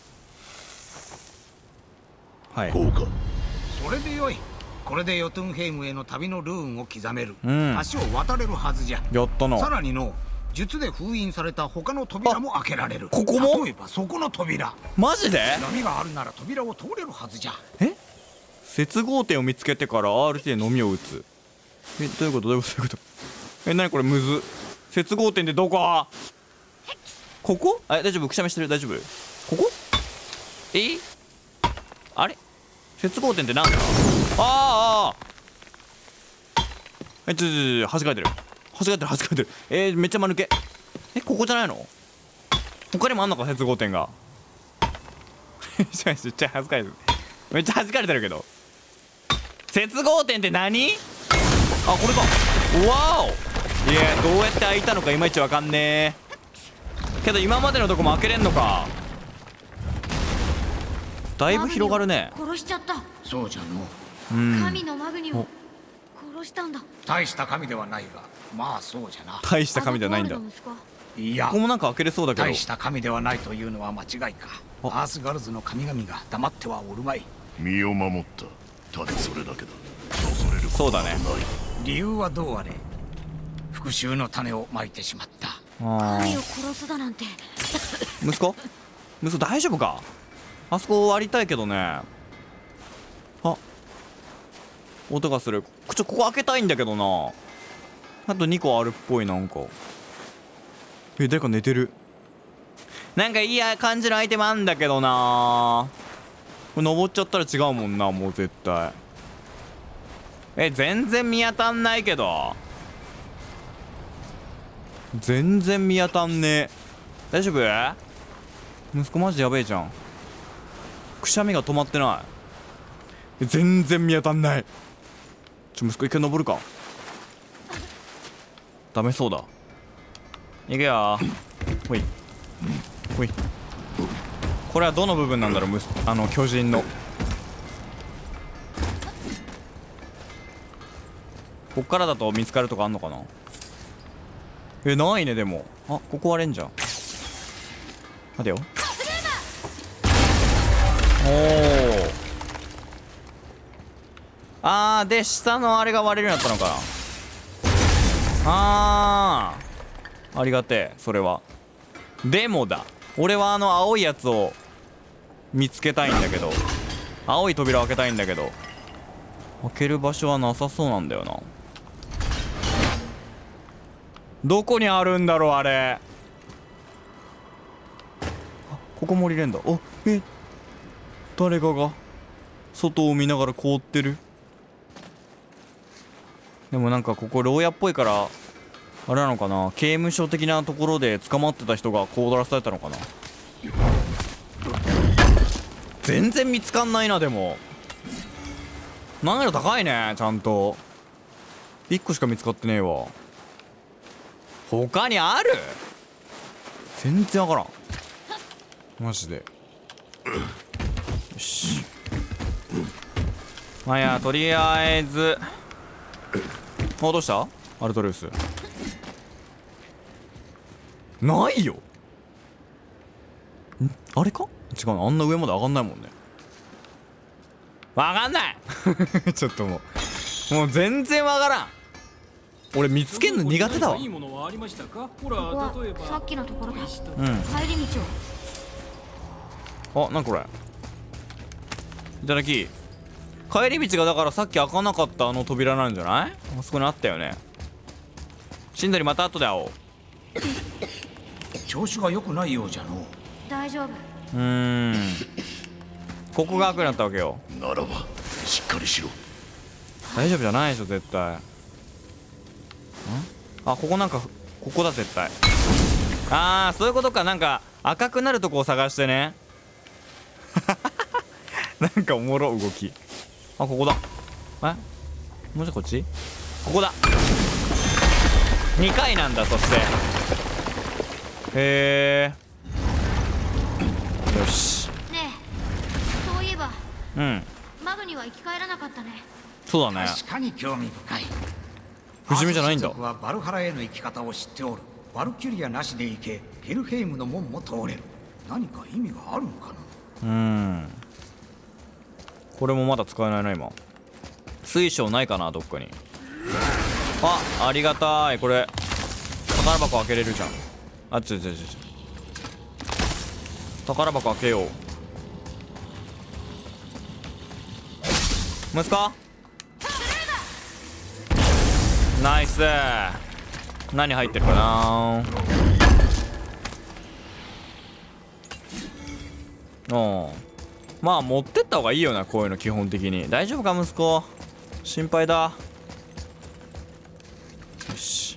A: はい、
C: こうか。
F: それでよい。これでヨトゥンヘイムへの旅のルーンを刻める。
A: うん、
F: 橋を渡れるはずじゃ。
A: やったな。
F: さらにの術で封印された他の扉も開けられる。
A: ここも？
F: 例えばそこの扉。
A: マジで？
F: 波があるなら扉を通れるはずじゃ。
A: え？接合点を見つけてから RT でのみを打つ。どういうこと？どういうこと？どういうこと？何これ？むず。接合点ってどこ？ここ？大丈夫？くしゃみしてる？大丈夫？ここ？あれ？接合点ってなんだ？ああ、端書いてる。端書いてる。端書いてる。めっちゃ間抜け。ここじゃないの？他にもあんのか、接合点が。めっちゃ恥ずかしい。めっちゃ弾かれてるけど。接合点って何？あ、これか。わお。いや、どうやって開いたのかいまいちわかんねえけど、今までのとこも開けれんのか。だいぶ広がるね。
B: 殺しちゃった。
F: そうじゃの。
B: 神のマグニを殺したんだ。
F: 大した神ではないが、まあそうじゃな。
A: 大した神ではないんだ。
F: いや、
A: ここもなんか開けれそうだけど。
F: 大した神ではないというのは間違いか。アースガルズの神々が黙ってはおるまい。
C: 身を守った。ただそれだけだ。恐れることはない。
A: そうだね。
F: 理由はどうあれ、復讐の種をまいてしまった。
B: 神を殺すだなんて。
A: 息子大丈夫か？あそこ割りたいけどね。あ、音がする。ここ開けたいんだけどな。あと2個あるっぽい。なんか誰か寝てる。なんかいい感じのアイテムあんだけどな。これ登っちゃったら違うもんな。もう絶対。全然見当たんないけど。全然見当たんねえ。大丈夫？息子マジやべえじゃん。くしゃみが止まってない。全然見当たんない。息子一回登るか。ダメそうだ。いくよ。ほいほい。これはどの部分なんだろう。巨人のこっからだと見つかるとかあんのかな。ないね。でもここ割れんじゃん。待てよ。で下のあれが割れるようになったのかな。ありがてえ。それはでもだ、俺は青いやつを見つけたいんだけど、青い扉を開けたいんだけど、開ける場所はなさそうなんだよな。どこにあるんだろうあれ。ここも降りれんだ。誰かが外を見ながら凍ってる。でもなんかここ牢屋っぽいから、あれなのかな、刑務所的なところで捕まってた人が凍らされたのかな。全然見つかんないな。でも難易度高いね。ちゃんと1個しか見つかってねえわ。他にある？全然わからんマジで。よし、まあ、いや、とりあえずどうしたアルトレウス。ないよ。あれか？違うな、あんな上まで上がんないもんね。わかんないちょっともうもう全然わからん。俺見つけんの苦手だわ。
G: いいものはありましたか？ほ
B: ここ
G: ら、例えば
B: はさっきのところだ。
A: うん。
B: 帰り道を。
A: あ、なんこれ。いただき。帰り道がだからさっき開かなかったあの扉なんじゃない？あそこにあったよね。シンドリまた後で会おう。
F: 調子が良くないようじゃの。
B: 大丈夫。
A: ここが開くようになったわけよ。
C: ならばしっかりしろ。
A: 大丈夫じゃないでしょ絶対。あ、ここなんかここだ絶対。あー、そういうことか。なんか赤くなるとこを探してね。なんかおもろ動き。あ、ここだ。もうちょいこっち。ここだ。2回なんだ。そしてへえ。よし。
B: ねえ、そういえば
A: うん、
B: マグには生き返らなかったね。
A: そうだね。
F: 確かに興味深い。
A: 不死身じゃないんだ。
F: アースはバルハラへの行き方を知っておる。バルキュリアなしで行け、ヘルヘイムの門も通れる。何か意味があるのかな。
A: これもまだ使えないな今。水晶ないかなどっかに。ありがたい。これ宝箱開けれるじゃん。あ、宝箱開けよう。息子ナイス。何入ってるかな。まあ持ってった方がいいよな、こういうの基本的に。大丈夫か息子、心配だ。よし。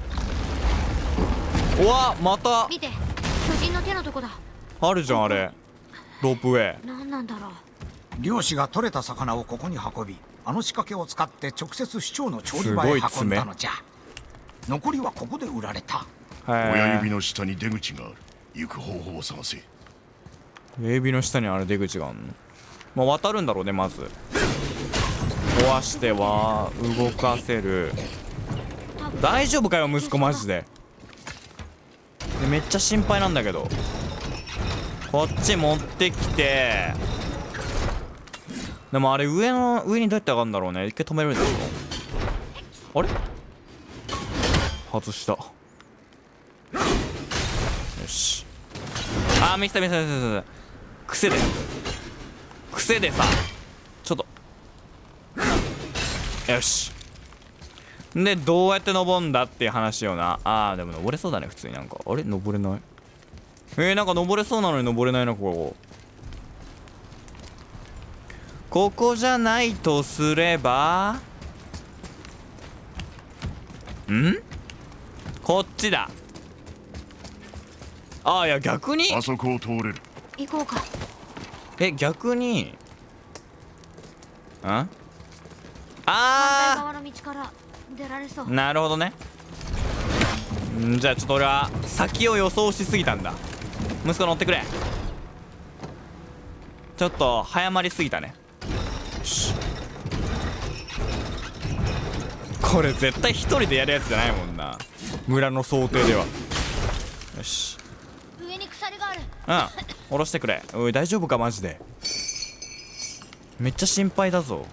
A: うわ、また
B: 見て、巨人の手のとこだ。
A: あるじゃんあれ、ロープウェイ。
B: 何なんだろう。
F: 漁師が取れた魚をここに運び、あの仕掛けを使って直接市長の調理場へ運んだのじゃ。残りはここで売られた。
C: 親指の下に出口がある。行く方法を探せ。
A: 親指の下にあれ出口があるの。まあ渡るんだろうね。まず壊しては動かせる。大丈夫かよ息子マジで。めっちゃ心配なんだけど。こっち持ってきて。でもあれ上にどうやって上がるんだろうね。一回止めるんだけど。あれ外した。よし。あー、見せた。癖でさ、ちょっとよし。でどうやって登んだっていう話よな。でも登れそうだね普通に。なんかあれ登れない。なんか登れそうなのに登れないな。ここじゃないとすればこっちだ。いや逆に
C: あそこを通れる。
B: 行こうか。
A: 逆に
B: 反対側の道から出られそう。
A: なるほどね。じゃあちょっと俺は先を予想しすぎたんだ。息子乗ってくれ。ちょっと早まりすぎたね。よし。これ絶対一人でやるやつじゃないもんな、村の想定では。よし。
B: 上に鎖がある。
A: 下ろしてくれ。おい大丈夫かマジで。めっちゃ心配だぞ。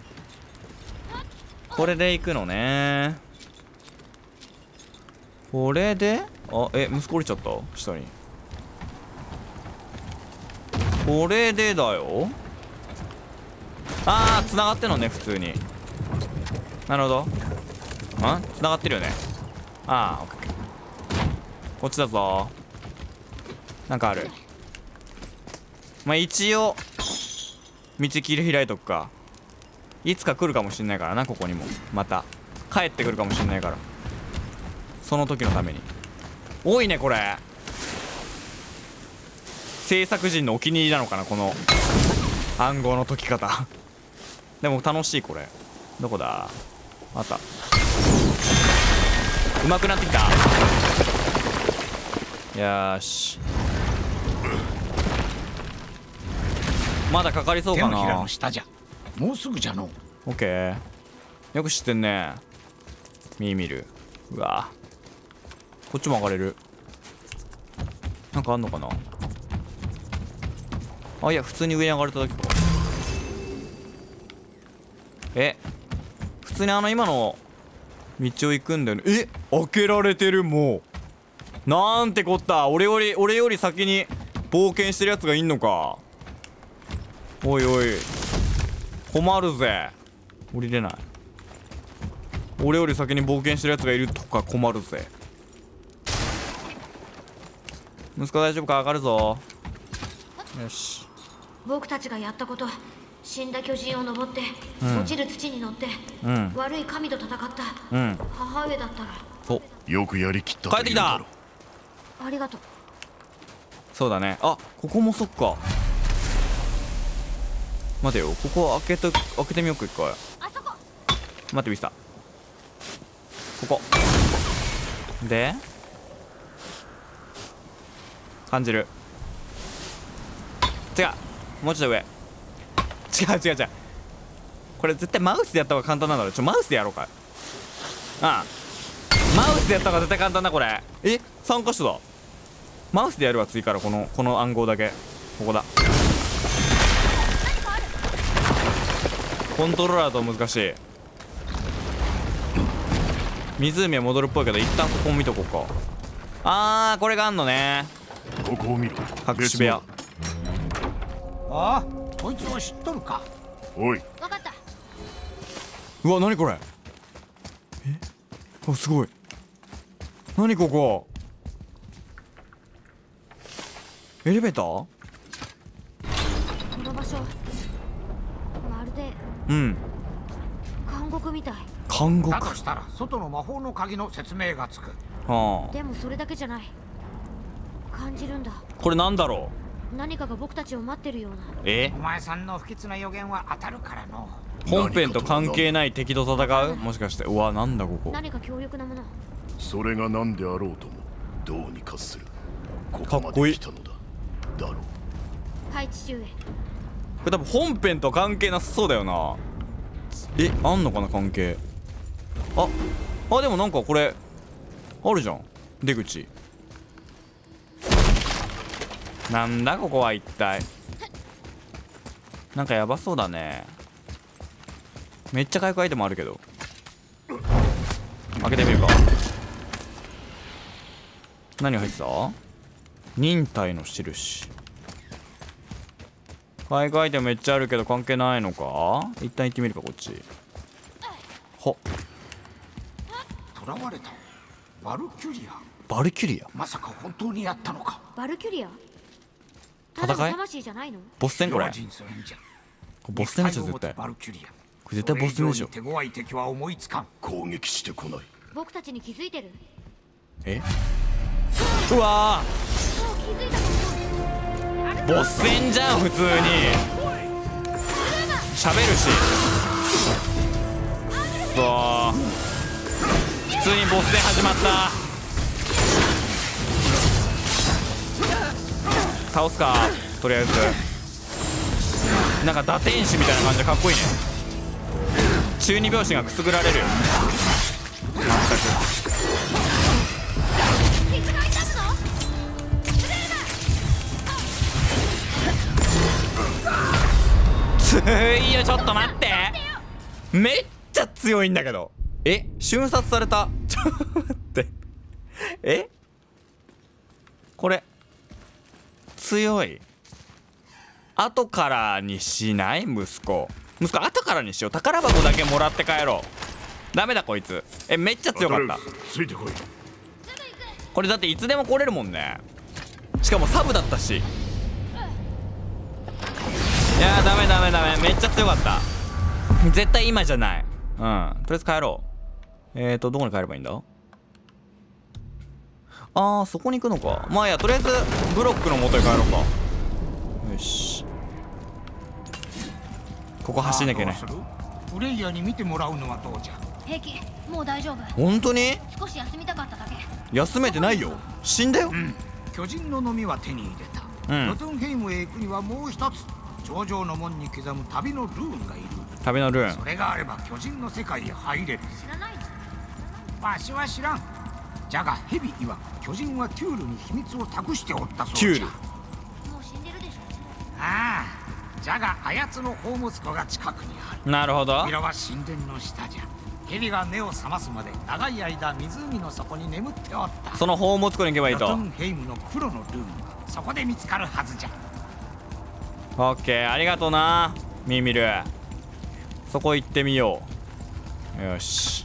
A: これで行くのね。これで息子降りちゃった下に。これでだよ。繋がってんのね普通に。なるほど。繋がってるよね。オッケー。こっちだぞ。なんかある。まあ一応道切り開いとくか。いつか来るかもしんないからな、ここにも。また帰ってくるかもしんないから、その時のために。多いねこれ。制作陣のお気に入りなのかなこの暗号の解き方。でも楽しいこれ。どこだ。あった。うまくなってきた。よーし。まだかかりそうかな。
F: 手のひらの下じゃ。もうすぐじゃの。
A: オッケー。よく知ってんね。見る。うわ。こっちも上がれる。なんかあんのかな。いや普通に上に上がれただけか。普通に今の道を行くんだよね。え、開けられてる。もうなんてこった。俺より先に冒険してるやつがいんのか。おいおい困るぜ。降りれない。俺より先に冒険してるやつがいるとか困るぜ。息子大丈夫か。上がるぞ。よし。
B: 僕たちがやったこと、死んだ巨人を登って、落ちる土に乗って、悪い神と戦った、母上だったら。
C: よくやりきった
A: 帰ってきた。
B: ありがとう。
A: そうだね。あ、ここもそっか。待てよ、ここ開けてみようか一回。
B: あそこ。
A: 待ってみた。ここで感じる。違う、もうちょっと上。違う。これ絶対マウスでやった方が簡単なんだろ。マウスでやろうか。マウスでやった方が絶対簡単だこれ。え、3箇所だ。マウスでやるわ次から。この暗号だけ。ここだ。コントローラーと難しい。湖は戻るっぽいけど一旦ここを見とこうか。これがあんのね。
C: ここを見ろ。
A: 隠し部屋。
F: ああ、こいつを知っとるか。
C: おい、
B: わかった。
A: うわ、何これ。あ、すごい。何ここ。エレベーター。
B: この場所まるで監獄みたい。
A: 監獄
F: だとしたら外の魔法の鍵の説明がつく。
B: でもそれだけじゃない。感じるんだ。
A: これなんだろ
B: 何かが僕たちを待ってるような。
F: お前さんの不吉な予言は当たるからの。
A: 本編と関係ない敵と戦う。もしかして。うわ、なんだここ。
B: 何か強力なもの。
C: それが何であろうともどうにかする。ここまで来たのだ。だろう。
B: はい、父上。
A: これ多分本編と関係なさそうだよな。あんのかな関係。でもなんかこれあるじゃん、出口。なんだここは一体。なんかやばそうだね。めっちゃ回復アイテムあるけど。開けてみるか。何入ってた。忍耐の印。回復アイテムめっちゃあるけど関係ないのか。一旦行ってみるかこっち。はっ、
F: 囚われたバルキュリア。
A: バルキュリア。
F: まさか本当にやったのか。
B: バルキュリア。ただの魂じゃないの。
A: ボス戦これ。ボス戦でしょ絶対。
F: バルキュリア。
A: これ絶対ボス戦でしょ。
F: 手強い敵は思いつかん。
C: 攻撃してこない。
B: 僕たちに気づいてる。
A: うわ
B: 気づいた
A: ー、ボス戦じゃん普通に。喋るし。普通にボス戦始まった。倒すかとりあえず。なんか打天使みたいな感じでかっこいいね。中二拍子がくすぐられるよ。まったくついよ。ちょっと待って、めっちゃ強いんだけど。瞬殺された。ちょっと待って。これ強い。後からにしない。息子後からにしよう。宝箱だけもらって帰ろう。ダメだこいつ。めっちゃ強かった。
C: ついてこい。
A: これだっていつでも来れるもんね。しかもサブだったし。いやーダメ。めっちゃ強かった。絶対今じゃない。とりあえず帰ろう。どこに帰ればいいんだ。そこに行くのか。まあいや、とりあえずブロックの元へ帰ろうか。よし、ここ走んなきゃいけない。
F: プレイヤーに見てもらうのはどうじゃ。
B: 平気、もう大丈夫。
A: 本当に。
B: 少し休みたかっただけ。
A: 休めてないよ、死んだよ。
F: 巨人の飲みは手に入れた。ヨトゥンヘイムへ行くにはもう一つ頂上の門に刻む旅のルーンがいる。
A: 旅のルーン。
F: それがあれば巨人の世界へ入れる。
B: 知らないの。
F: わしは知らん。じゃがヘビ曰く巨人はテュールに秘密を託しておったそうじゃ。
A: テュール。
B: もう死んでるでしょ。
F: じゃがあやつの宝物庫が近くにある。
A: なるほど。
F: 扉は神殿の下じゃ。 蛇が目を覚ますまで長い間湖の底に眠っておった。
A: その宝物庫に行けばいいと。
F: ヨトンヘイムの黒のルーム、そこで見つかるはずじゃ。
A: オッケー、ありがとうなミミル。そこ行ってみよう。よし。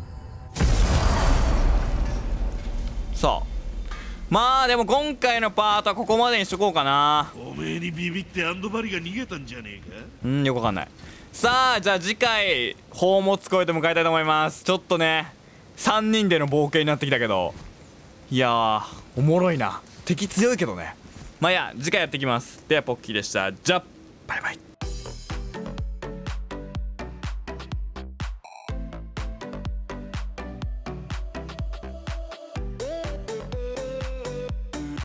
A: さあまあでも今回のパートはここまでにしとこうかな。
D: おめえにビビってアンドバリが逃げたんじゃねえか。
A: よくわかんない。さあじゃあ次回宝物庫へと向かいたいと思います。ちょっとね3人での冒険になってきたけど、いやーおもろいな。敵強いけどね。まあいや次回やっていきます。ではポッキーでした。じゃあバイバイ。